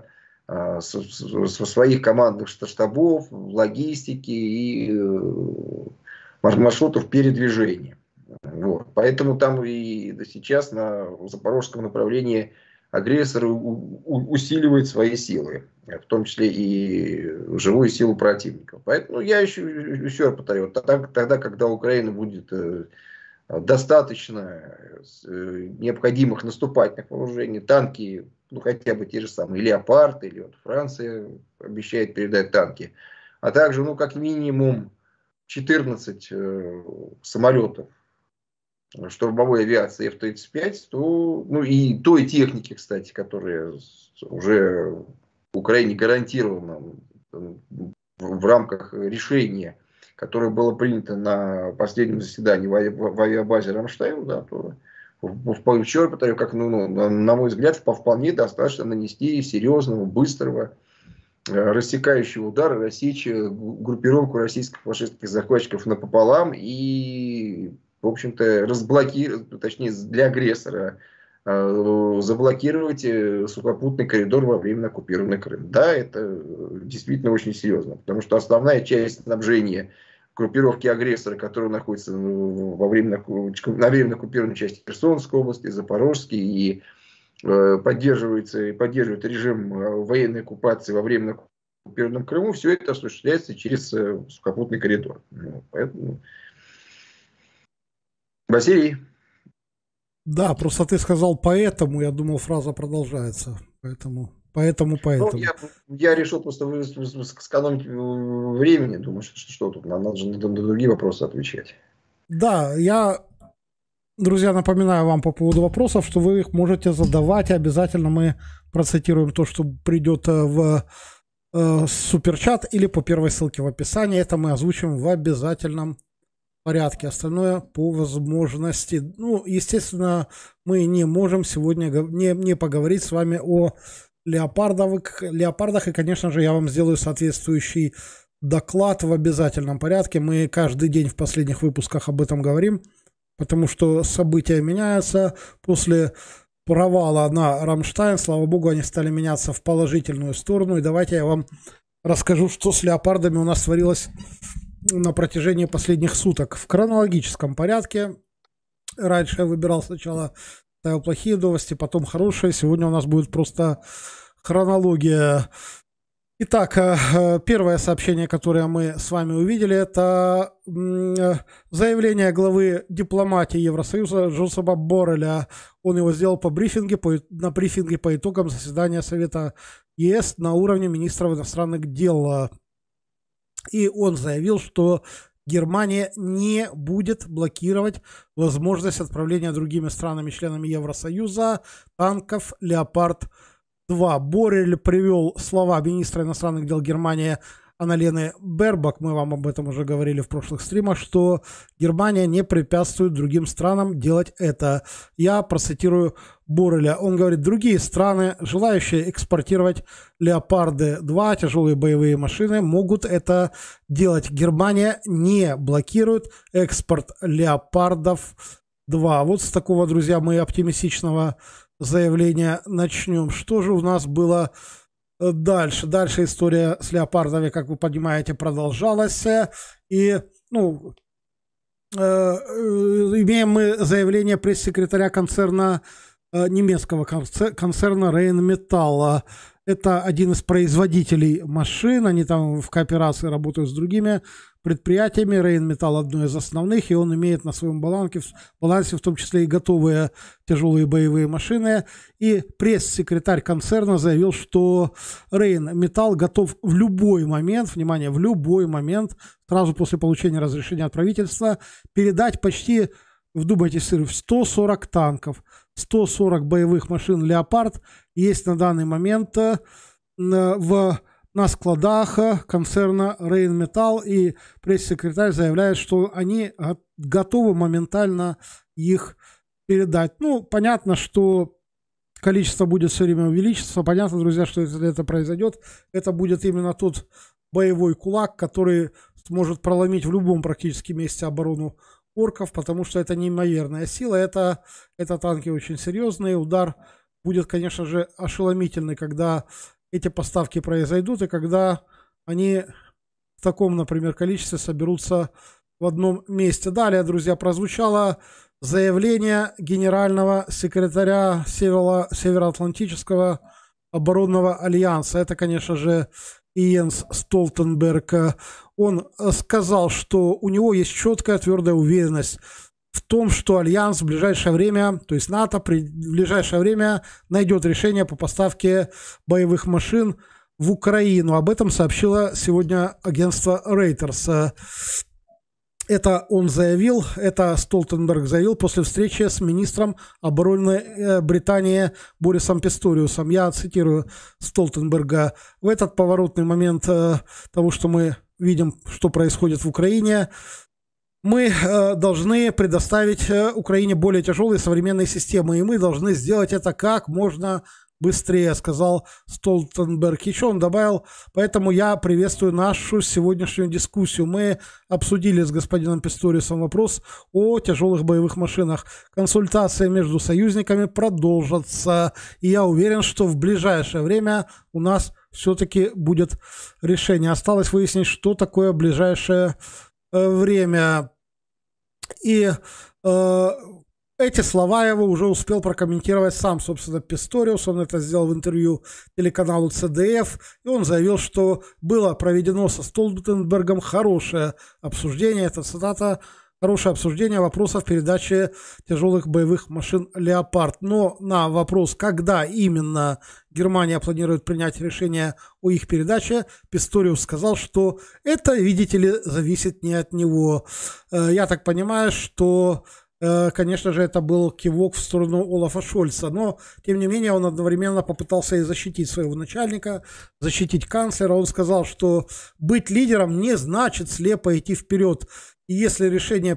своих командных штабов, логистики и маршрутов передвижения. Вот. Поэтому там и сейчас на запорожском направлении агрессор усиливает свои силы, в том числе и живую силу противника. Поэтому я еще раз повторю, тогда, когда Украина будет достаточно необходимых наступательных вооружений, танки, ну хотя бы те же самые Леопард, или вот Франция обещает передать танки, а также, ну как минимум 14 самолетов штурмовой авиации F-35, то, ну и той техники, кстати, которая уже Украине гарантирована в рамках решения, которое было принято на последнем заседании в авиабазе Рамштайн, да, то еще раз повторю, как, на мой взгляд, вполне достаточно нанести серьезного, быстрого, рассекающего удара, рассечь группировку российских фашистских захватчиков напополам и, в общем-то, разблокировать, точнее, для агрессора заблокировать сухопутный коридор во время оккупированный Крым. Да, это действительно очень серьезно, потому что основная часть снабжения группировки агрессора, которая находится на временно оккупированной части Херсонской области, Запорожской, и поддерживает режим военной оккупации во временно оккупированном Крыму, все это осуществляется через сухопутный коридор. Поэтому... Василий? Да, просто ты сказал поэтому, я думал, фраза продолжается. Поэтому. Ну, я решил просто сэкономить времени. Думаю, что тут, нам надо же на другие вопросы отвечать. Да, я, друзья, напоминаю вам по поводу вопросов, что вы их можете задавать. Обязательно мы процитируем то, что придет в суперчат или по первой ссылке в описании. Это мы озвучим в обязательном порядке. Остальное по возможности. Ну, естественно, мы не можем сегодня не поговорить с вами о леопардах. И, конечно же, я вам сделаю соответствующий доклад в обязательном порядке. Мы каждый день в последних выпусках об этом говорим, потому что события меняются. После провала на Рамштайн. Слава богу, они стали меняться в положительную сторону. И давайте я вам расскажу, что с леопардами у нас творилось на протяжении последних суток. В хронологическом порядке. Раньше я выбирал сначала, ставил плохие новости, потом хорошие. Сегодня у нас будет просто хронология. Итак, первое сообщение, которое мы с вами увидели, это заявление главы дипломатии Евросоюза Жозепа Борреля. Он его сделал на брифинге по итогам заседания Совета ЕС на уровне министров иностранных дел. И он заявил, что Германия не будет блокировать возможность отправления другими странами-членами Евросоюза танков «Леопард-2». Боррель привел слова министра иностранных дел Германии Анналены Бербок, мы вам об этом уже говорили в прошлых стримах, что Германия не препятствует другим странам делать это. Я процитирую Борреля. Он говорит: другие страны, желающие экспортировать «Леопарды-2», тяжелые боевые машины, могут это делать. Германия не блокирует экспорт «Леопардов-2». Вот с такого, друзья, мы оптимистичного заявления начнем. Что же у нас было дальше? Дальше история с леопардами, как вы понимаете, продолжалась. И, имеем мы заявление пресс-секретаря концерна, немецкого концерна Rheinmetall. Это один из производителей машин. Они там в кооперации работают с другими предприятиями. Rheinmetall одно из основных, и он имеет на своем балансе в том числе и готовые тяжелые боевые машины. И пресс-секретарь концерна заявил, что Rheinmetall готов в любой момент, внимание, в любой момент, сразу после получения разрешения от правительства, передать почти, вдумайтесь, 140 танков, 140 боевых машин «Леопард» есть на данный момент на складах концерна Rheinmetall, и пресс-секретарь заявляет, что они готовы моментально их передать. Понятно, что количество будет все время увеличиваться. Понятно, друзья, что если это произойдет, это будет именно тот боевой кулак, который сможет проломить в любом практически месте оборону орков, потому что это неимоверная сила. Это танки очень серьезные. Удар будет, конечно же, ошеломительный, когда эти поставки произойдут, и когда они в таком, например, количестве соберутся в одном месте. Далее, друзья, прозвучало заявление генерального секретаря Североатлантического оборонного альянса. Это, конечно же, Йенс Столтенберг. Он сказал, что у него есть четкая, твердая уверенность в том, что Альянс в ближайшее время, то есть НАТО, в ближайшее время найдет решение по поставке боевых машин в Украину. Об этом сообщило сегодня агентство Reuters. Это он заявил, это Столтенберг заявил после встречи с министром обороны Британии Борисом Писториусом. Я цитирую Столтенберга. В этот поворотный момент того, что мы видим, что происходит в Украине, мы должны предоставить Украине более тяжелые современные системы, и мы должны сделать это как можно быстрее, сказал Столтенберг. Еще он добавил: поэтому я приветствую нашу сегодняшнюю дискуссию. Мы обсудили с господином Писториусом вопрос о тяжелых боевых машинах. Консультации между союзниками продолжатся, и я уверен, что в ближайшее время у нас все-таки будет решение. Осталось выяснить, что такое ближайшее время. И эти слова его уже успел прокомментировать сам, собственно, Писториус. Он это сделал в интервью телеканалу ЦДФ. И он заявил, что было проведено со Столтенбергом хорошее обсуждение, это цитата, хорошее обсуждение вопросов передачи тяжелых боевых машин «Леопард». Но на вопрос, когда именно Германия планирует принять решение о их передаче, Писториус сказал, что это, видите ли, зависит не от него. Я так понимаю, что, конечно же, это был кивок в сторону Олафа Шольца, но, тем не менее, он одновременно попытался и защитить своего начальника, защитить канцлера. Он сказал, что быть лидером не значит слепо идти вперед. И если решение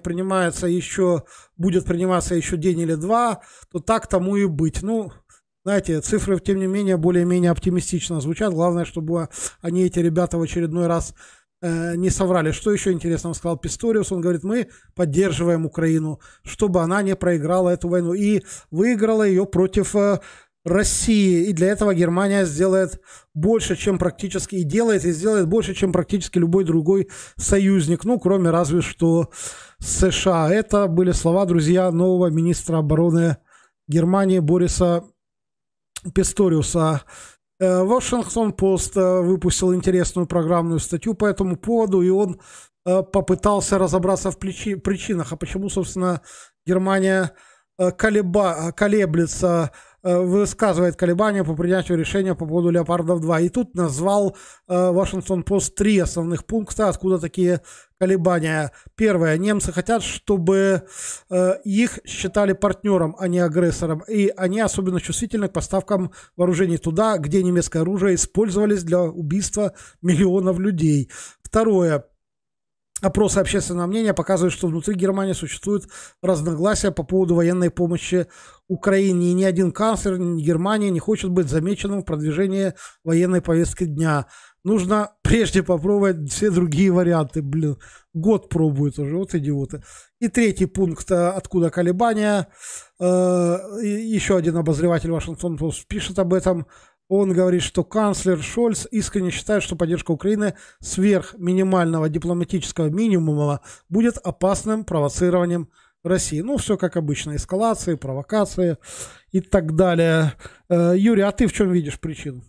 будет приниматься еще день или два, то так тому и быть. Знаете, цифры, тем не менее, более-менее оптимистично звучат. Главное, чтобы эти ребята в очередной раз не соврали. Что еще интересного сказал Писториус? Он говорит, мы поддерживаем Украину, чтобы она не проиграла эту войну и выиграла ее против России. И для этого Германия сделает больше, чем практически и делает, и сделает больше, чем практически любой другой союзник. Ну, кроме разве что США. Это были слова, друзья, нового министра обороны Германии Бориса Писториуса. Washington Post выпустил интересную программную статью по этому поводу, и он попытался разобраться в причинах, а почему, собственно, Германия колеблется, высказывает колебания по принятию решения по поводу «Леопардов-2». И тут назвал Washington Post 3 основных пункта, откуда такие колебания. Первое. Немцы хотят, чтобы их считали партнером, а не агрессором. И они особенно чувствительны к поставкам вооружений туда, где немецкое оружие использовались для убийства миллионов людей. Второе. Опросы общественного мнения показывают, что внутри Германии существуют разногласия по поводу военной помощи Украине. И ни один канцлер Германии не хочет быть замеченным в продвижении военной повестки дня. Нужно прежде попробовать все другие варианты. Блин, год пробуют уже, вот идиоты. И третий пункт, откуда колебания. Еще один обозреватель Вашингтон Пост пишет об этом. Он говорит, что канцлер Шольц искренне считает, что поддержка Украины сверх минимального дипломатического минимума будет опасным провоцированием России. Ну, все как обычно. Эскалации, провокации и так далее. Юрий, а ты в чем видишь причину?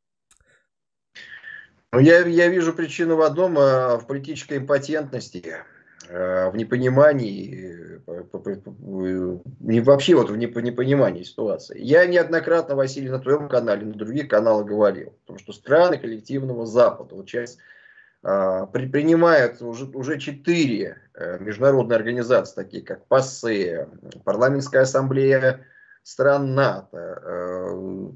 Я вижу причину в одном, в политической импотентности, в непонимании, вообще вот в непонимании ситуации. Я неоднократно, Василий, на твоем канале, на других каналах говорил, потому что страны коллективного Запада, вот часть предпринимают уже 4 международные организации, такие как ПАСЕ, Парламентская ассамблея стран НАТО,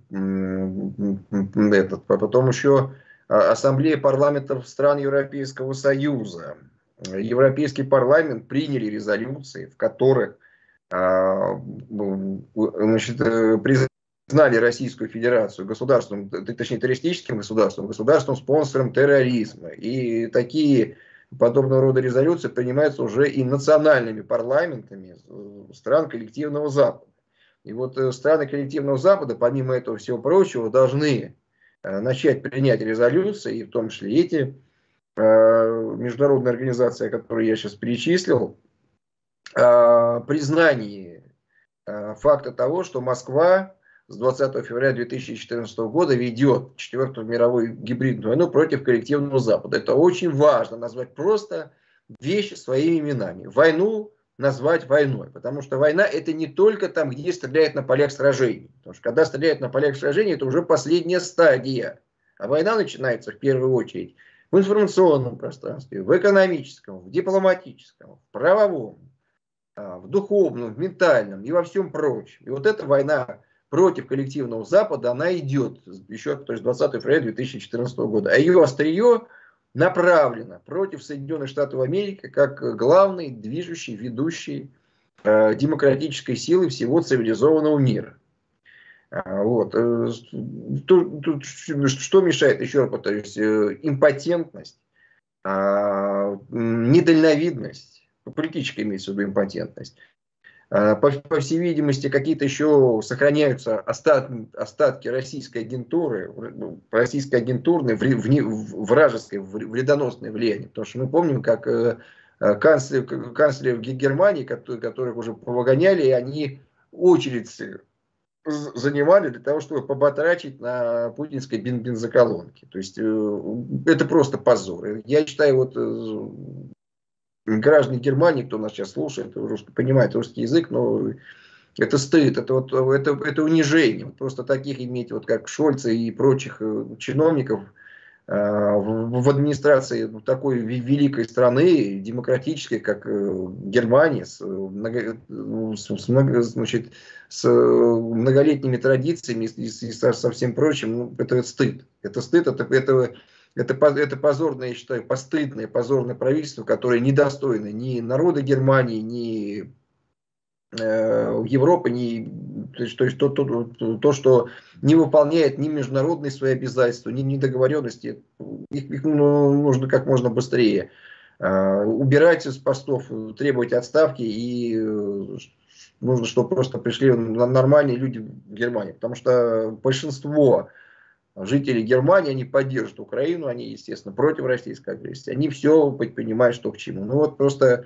потом еще Ассамблея парламентов стран Европейского Союза. Европейский парламент приняли резолюции, в которых признали Российскую Федерацию государством, точнее террористическим государством, государством спонсором терроризма. И такие подобного рода резолюции принимаются уже и национальными парламентами стран коллективного Запада. И вот страны коллективного Запада, помимо этого всего прочего, должны начать принять резолюции, и в том числе эти международные организации, которые я сейчас перечислил, признании факта того, что Москва с 20 февраля 2014 года ведет 4-ю мировую гибридную войну против коллективного Запада. Это очень важно, назвать просто вещи своими именами. Войну назвать войной, потому что война это не только там, где стреляют на полях сражений. Потому что когда стреляют на полях сражений, это уже последняя стадия. А война начинается в первую очередь в информационном пространстве, в экономическом, в дипломатическом, в правовом, в духовном, в ментальном и во всем прочем. И вот эта война против коллективного Запада, она идет еще, то есть 20 февраля 2014 года. А ее острие направлено против Соединенных Штатов Америки как главной, движущей, ведущей демократической силы всего цивилизованного мира. Вот. Что мешает, еще раз повторюсь, импотентность, недальновидность, политическая имеется в виду импотентность. По всей видимости, какие-то еще сохраняются остатки российской агентуры, российской агентурной, вражеской, вредоносное влияние. Потому что мы помним, как канцлеров Германии, которых уже повыгоняли, и они очередь занимали для того, чтобы поботрачить на путинской бензоколонке. То есть это просто позор. Я считаю, вот граждане Германии, кто нас сейчас слушает, понимает русский язык, но это стыд, это унижение. Просто таких иметь, вот как Шольца и прочих чиновников в администрации такой великой страны, демократической, как Германия, с многолетними традициями и со всем прочим, ну, это стыд. Это стыд, это позорное, я считаю, постыдное, позорное правительство, которое недостойно ни народа Германии, ни Европа не, то есть то, что не выполняет ни международные свои обязательства, ни договоренности, их нужно как можно быстрее убирать из постов, требовать отставки, и нужно, чтобы просто пришли нормальные люди в Германию. Потому что большинство жителей Германии, они поддерживают Украину, они, естественно, против российской агрессии. Они все понимают, что к чему. Ну вот просто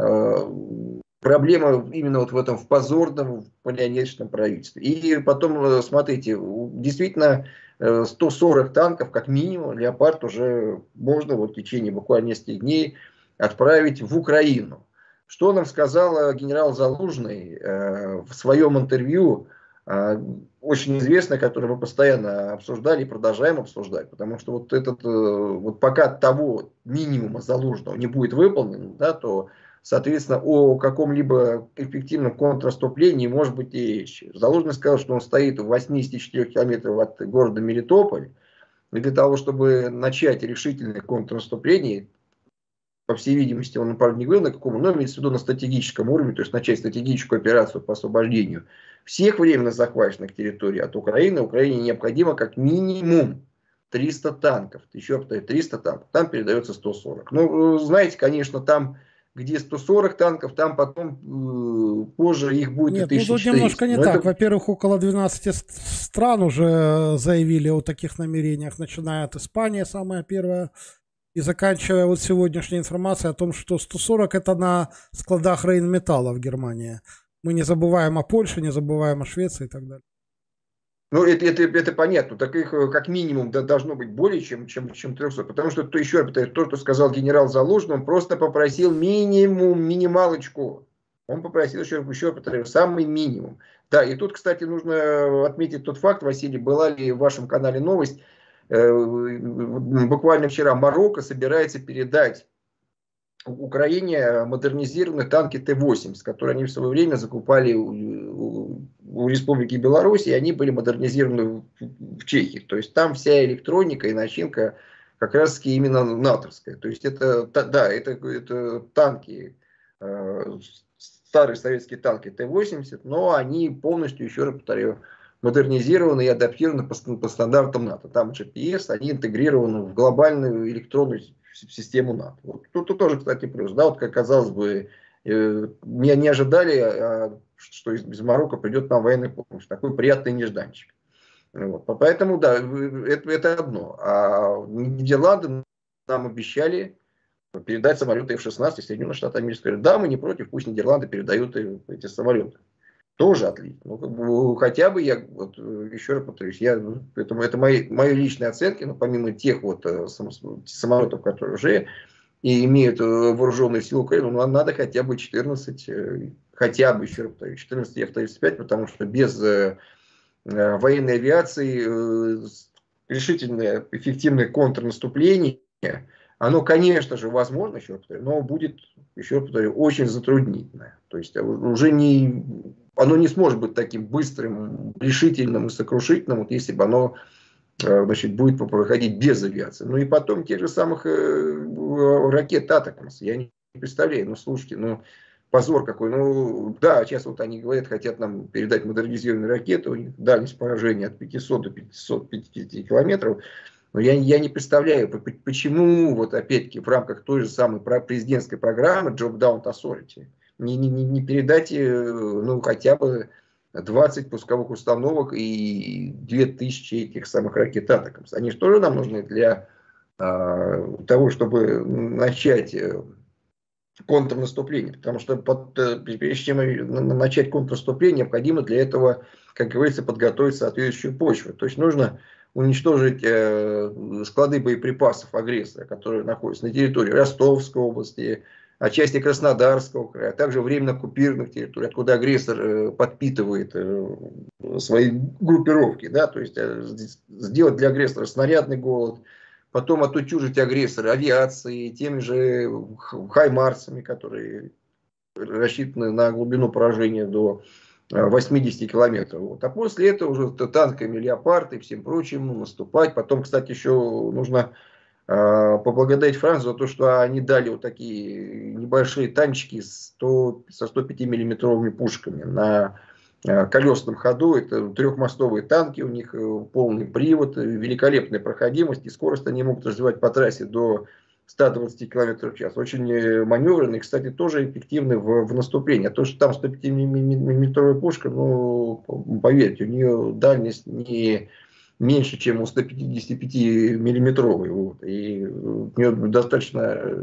проблема именно вот в этом в позорном марионеточном правительстве. И потом, смотрите, действительно 140 танков, как минимум, Леопард уже можно вот в течение буквально нескольких дней отправить в Украину. Что нам сказал генерал Залужный в своем интервью, очень известное, которое мы постоянно обсуждали и продолжаем обсуждать, потому что вот этот, вот пока того минимума Залужного не будет выполнен, да, то, соответственно, о каком-либо эффективном контрнаступлении может быть и речь. Залужный сказал, что он стоит в 84 километрах от города Мелитополь, и для того, чтобы начать решительное контрнаступление, по всей видимости, он, правда, не говорил на каком, но имеется в виду на стратегическом уровне, то есть начать стратегическую операцию по освобождению всех временно захваченных территорий от Украины. Украине необходимо как минимум 300 танков. Еще повторяю, 300 танков. Там передается 140. Ну, знаете, конечно, там, где 140 танков, там потом позже их будет Нет, и ну тут 1400. немножко не Но так. это... Во-первых, около 12 стран уже заявили о таких намерениях, начиная от Испании, самая первая, и заканчивая вот сегодняшней информацией о том, что 140 это на складах Рейнметалла в Германии. Мы не забываем о Польше, не забываем о Швеции и так далее. Ну, это понятно. Так их как минимум должно быть более чем 300. Потому что, еще раз, то, что сказал генерал Залужный, он просто попросил минимум, минималочку. Он попросил, еще повторяю, самый минимум. Да, и тут, кстати, нужно отметить тот факт, Василий, была ли в вашем канале новость, буквально вчера Марокко собирается передать Украине модернизированные танки Т-80, которые они в свое время закупали у Республики Беларусь, и они были модернизированы в Чехии. То есть там вся электроника и начинка как раз таки именно натовская. То есть это, да, это танки, старые советские танки Т-80, но они полностью, еще раз повторяю, модернизированы и адаптированы по стандартам НАТО. Там GPS, они интегрированы в глобальную электронную систему НАТО. Вот тут тоже, кстати, плюс. Да, вот как казалось бы, не ожидали, что из Марокко придет нам военная помощь. Такой приятный нежданчик. Вот. Поэтому, да, это одно. А Нидерланды нам обещали передать самолеты F-16, и Соединенные Штаты Америки говорят, да, мы не против, пусть Нидерланды передают эти самолеты. Тоже отлично. Ну, как бы, хотя бы я, вот, еще раз повторюсь, это мои личные оценки, но помимо тех вот самолетов, которые уже и имеют вооруженные силы Украины, ну, надо хотя бы 14, хотя бы, еще раз повторюсь, 14 F-35, потому что без военной авиации решительное, эффективное контрнаступление, оно, конечно же, возможно, еще раз повторю, но будет, еще раз повторю, очень затруднительное. То есть уже оно не сможет быть таким быстрым, решительным и сокрушительным, вот если бы оно, значит, будет проходить без авиации. Ну и потом тех же самых ракет Атакамс. Я не представляю, ну слушайте, ну позор какой. Ну да, сейчас вот они говорят, хотят нам передать модернизированные ракеты, у них дальность поражения от 500 до 550 километров. Но я не представляю, почему вот опять-таки в рамках той же самой президентской программы Job Down Authority не передать, ну, хотя бы 20 пусковых установок и 2000 этих самых ракет Атакамс. Они же тоже нам нужны для того, чтобы начать контрнаступление. Потому что прежде чем начать контрнаступление, необходимо для этого, как говорится, подготовить соответствующую почву. То есть нужно уничтожить склады боеприпасов агрессора, которые находятся на территории Ростовской области, отчасти Краснодарского края, а также временно оккупированных территорий, откуда агрессор подпитывает свои группировки. Да? То есть сделать для агрессора снарядный голод, потом отутюжить агрессора авиацией, теми же хаймарсами, которые рассчитаны на глубину поражения до 80 километров. Вот. А после этого уже танками Леопард и всем прочим наступать. Потом, кстати, еще нужно поблагодарить Францию за то, что они дали вот такие большие танчики со 105-миллиметровыми пушками на колесном ходу. Это трехмостовые танки, у них полный привод, великолепная проходимость, и скорость они могут развивать по трассе до 120 км в час. Очень маневренный, кстати, тоже эффективный в наступлении. А то, что там 105-миллиметровая пушка, ну, поверьте, у нее дальность не меньше, чем у 155-миллиметровой. Вот. И у нее достаточно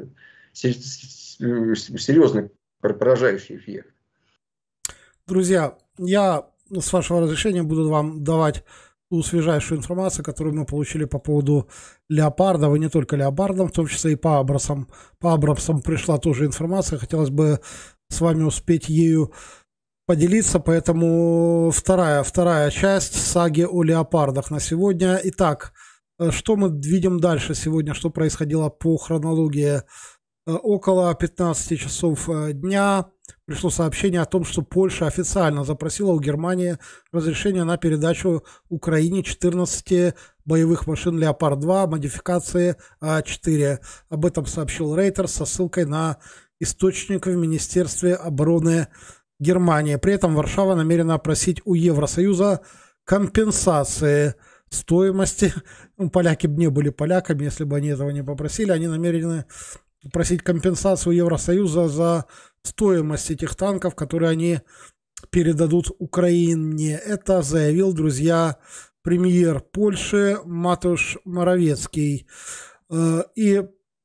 серьезный поражающий эффект. Друзья, я с вашего разрешения буду вам давать ту свежайшую информацию, которую мы получили по поводу леопардов, и не только леопардов, в том числе и по Абрамсам. По Абрамсам пришла тоже информация, хотелось бы с вами успеть ею поделиться, поэтому вторая часть саги о леопардах на сегодня. Итак, что мы видим дальше сегодня, что происходило по хронологии? Около 15 часов дня пришло сообщение о том, что Польша официально запросила у Германии разрешение на передачу Украине 14 боевых машин «Леопард-2» модификации А4. Об этом сообщил Рейтер со ссылкой на источник в Министерстве обороны Германии. При этом Варшава намерена опросить у Евросоюза компенсации стоимости. Поляки бы не были поляками, если бы они этого не попросили. Они намерены просить компенсацию Евросоюза за стоимость этих танков, которые они передадут Украине. Это заявил, друзья, премьер Польши Матуш Моровецкий. И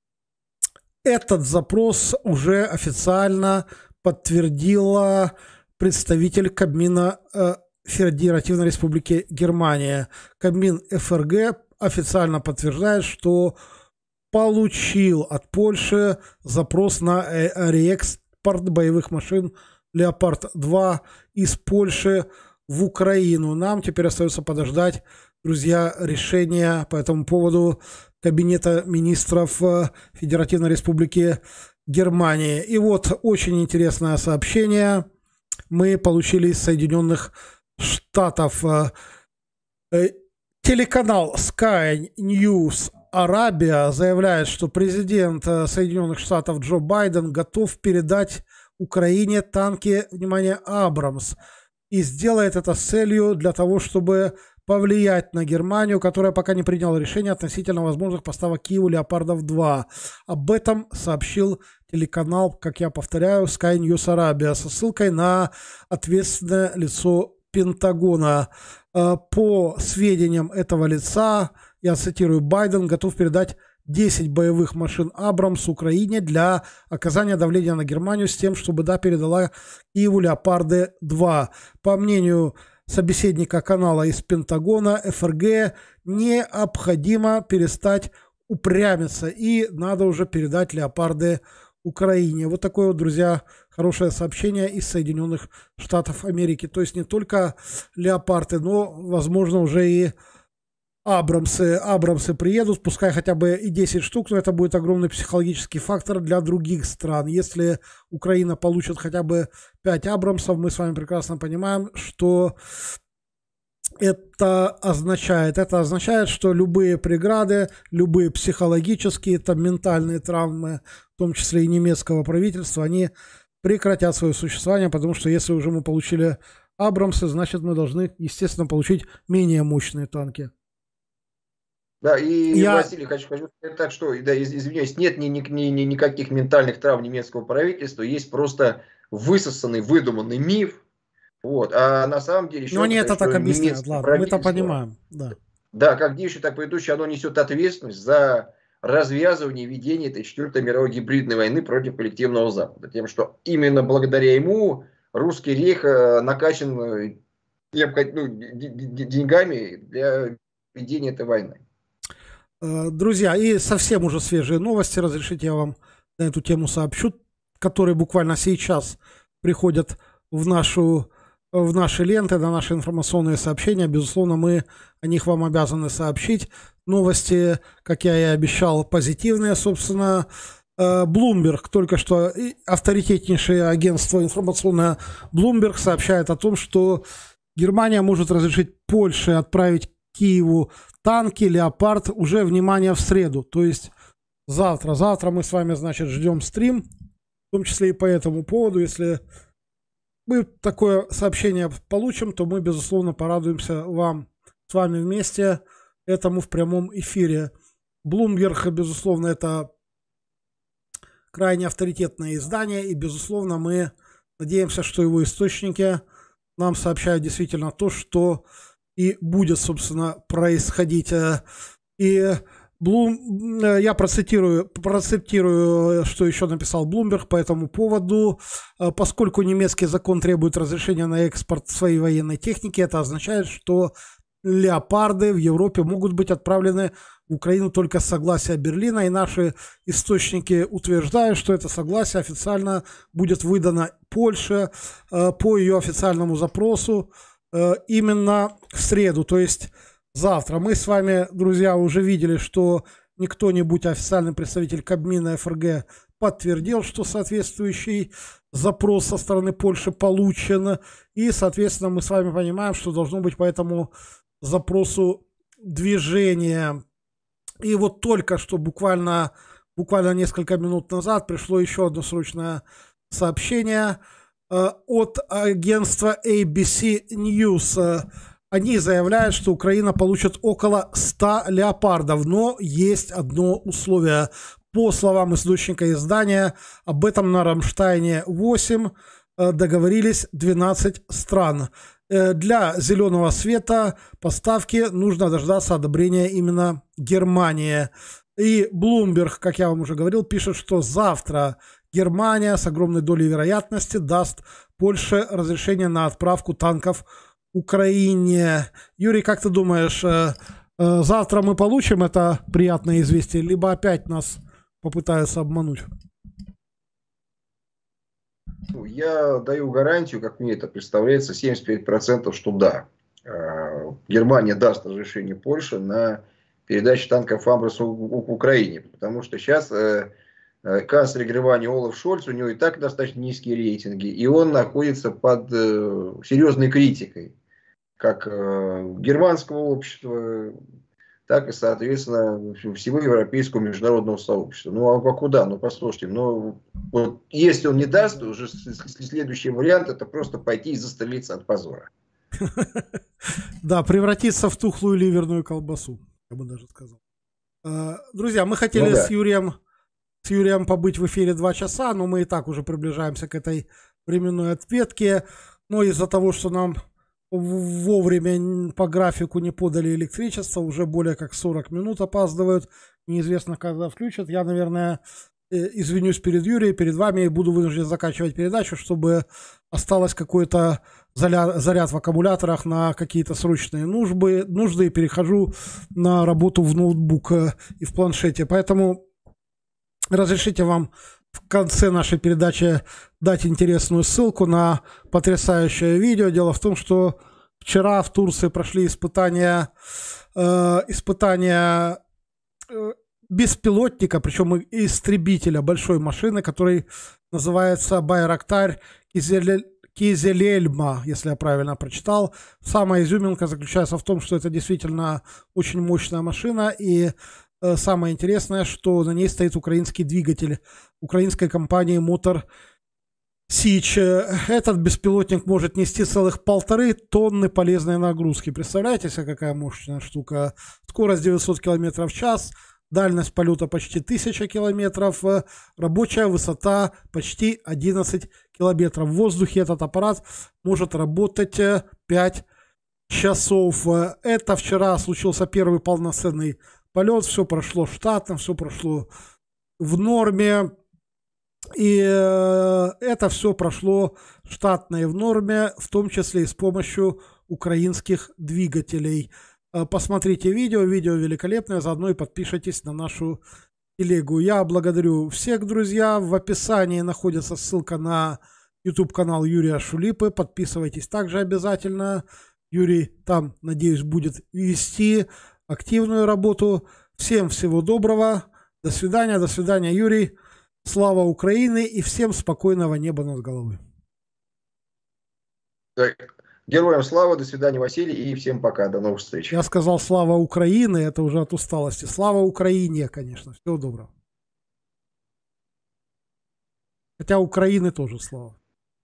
этот запрос уже официально подтвердила представитель Кабмина Федеративной Республики Германия. Кабмин ФРГ официально подтверждает, что получил от Польши запрос на реэкспорт боевых машин «Леопард-2» из Польши в Украину. Нам теперь остается подождать, друзья, решения по этому поводу Кабинета министров Федеративной Республики Германии. И вот очень интересное сообщение мы получили из Соединенных Штатов. Телеканал Sky News Арабия заявляет, что президент Соединенных Штатов Джо Байден готов передать Украине танки, внимание, Абрамс. И сделает это с целью для того, чтобы повлиять на Германию, которая пока не приняла решение относительно возможных поставок Киеву Леопардов-2. Об этом сообщил телеканал, как я повторяю, Sky News Arabia со ссылкой на ответственное лицо Пентагона. По сведениям этого лица, я цитирую, Байден готов передать 10 боевых машин Абрамс Украине для оказания давления на Германию с тем, чтобы передала Киеву Леопарды-2. По мнению собеседника канала из Пентагона, ФРГ необходимо перестать упрямиться и надо уже передать Леопарды Украине. Вот такое вот, друзья, хорошее сообщение из Соединенных Штатов Америки. То есть не только Леопарды, но, возможно, уже и Абрамсы приедут, пускай хотя бы и 10 штук, но это будет огромный психологический фактор для других стран. Если Украина получит хотя бы 5 Абрамсов, мы с вами прекрасно понимаем, что это означает. Это означает, что любые преграды, любые психологические, там, ментальные травмы, в том числе и немецкого правительства, они прекратят свое существование, потому что если уже мы получили Абрамсы, значит мы должны, естественно, получить менее мощные танки. Да, и, Василий, хочу сказать так, что, да, извиняюсь, нет никаких ментальных травм немецкого правительства, есть просто высосанный, выдуманный миф. Вот. А на самом деле... Но они это так объясняют, ладно, мы это понимаем. Да. Да, как действующее, так и предыдущее, оно несет ответственность за развязывание и ведение этой 4-й мировой гибридной войны против коллективного Запада. Тем, что именно благодаря ему русский рейх накачан деньгами для ведения этой войны. Друзья, и совсем уже свежие новости, разрешите я вам на эту тему сообщу, которые буквально сейчас приходят в наши ленты, на наши информационные сообщения. Безусловно, мы о них вам обязаны сообщить. Новости, как я и обещал, позитивные. Собственно, Bloomberg, только что авторитетнейшее агентство информационное Bloomberg сообщает о том, что Германия может разрешить Польше отправить Киеву танки «Леопард» уже, внимание, в среду. То есть завтра. Завтра мы с вами, значит, ждем стрим. том числе и по этому поводу. Если мы такое сообщение получим, то мы, безусловно, порадуемся с вами вместе этому в прямом эфире. Bloomberg, безусловно, это крайне авторитетное издание, и, безусловно, мы надеемся, что его источники нам сообщают действительно то, что и будет, собственно, происходить. И я процитирую, что еще написал Bloomberg по этому поводу. Поскольку немецкий закон требует разрешения на экспорт своей военной техники, это означает, что леопарды в Европе могут быть отправлены в Украину только с согласия Берлина, и наши источники утверждают, что это согласие официально будет выдано Польше по ее официальному запросу именно в среду, то есть завтра. Мы с вами, друзья, уже видели, что не кто-нибудь, а официальный представитель Кабмина ФРГ подтвердил, что соответствующий запрос со стороны Польши получен, и, соответственно, мы с вами понимаем, что должно быть по этому запросу движение. И вот только что буквально несколько минут назад пришло еще одно срочное сообщение от агентства ABC News. Они заявляют, что Украина получит около 100 леопардов, но есть одно условие. По словам источника издания, об этом на Рамштайне 8 договорились 12 стран. Для зеленого света поставки нужно дождаться одобрения именно Германии. И Bloomberg, как я вам уже говорил, пишет, что завтра Германия с огромной долей вероятности даст Польше разрешение на отправку танков Украине. Юрий, как ты думаешь, завтра мы получим это приятное известие, либо опять нас попытаются обмануть? Я даю гарантию, как мне это представляется, 75%, что да. Германия даст разрешение Польше на передачу танков «Амброс» в Украине. Потому что сейчас канцлер Германии Олаф Шольц, у него и так достаточно низкие рейтинги. И он находится под серьезной критикой. Как германского общества, так и, соответственно, всего европейского международного сообщества. Ну, а куда? Ну, послушайте, вот если он не даст, то уже следующий вариант — это просто пойти и застрелиться от позора. Да, превратиться в тухлую ливерную колбасу, я бы даже сказал. Друзья, мы хотели с Юрием побыть в эфире 2 часа, но мы и так уже приближаемся к этой временной ответке. Но из-за того, что нам вовремя по графику не подали электричество, уже более как 40 минут опаздывают, неизвестно, когда включат. Я, наверное, извинюсь перед Юрием, перед вами, и буду вынужден заканчивать передачу, чтобы осталось какой-то заряд в аккумуляторах на какие-то срочные нужды, и перехожу на работу в ноутбук и в планшете. Поэтому разрешите вам в конце нашей передачи дать интересную ссылку на потрясающее видео. Дело в том, что вчера в Турции прошли испытания беспилотника, причем истребителя большой машины, который называется Байрактар Кизелельма, если я правильно прочитал. Самая изюминка заключается в том, что это действительно очень мощная машина, и самое интересное, что на ней стоит украинский двигатель украинской компании Motor Sich. Этот беспилотник может нести целых 1,5 тонны полезной нагрузки. Представляете себе, какая мощная штука? Скорость 900 км в час, дальность полета почти 1000 километров, рабочая высота почти 11 километров. В воздухе этот аппарат может работать 5 часов. Это вчера случился первый полноценный полет, все прошло штатно, все прошло в норме, и это все прошло штатно и в норме, в том числе и с помощью украинских двигателей. Посмотрите видео великолепное, заодно и подпишитесь на нашу телегу. Я благодарю всех, друзья. В описании находится ссылка на YouTube-канал Юрия Шулипы, подписывайтесь также обязательно. Юрий там, надеюсь, будет вести активную работу. Всем всего доброго. До свидания, Юрий. Слава Украине и всем спокойного неба над головой. Героям слава, до свидания, Василий, и всем пока, до новых встреч. Я сказал слава Украине, это уже от усталости. Слава Украине, конечно. Всего доброго. Хотя Украины тоже слава.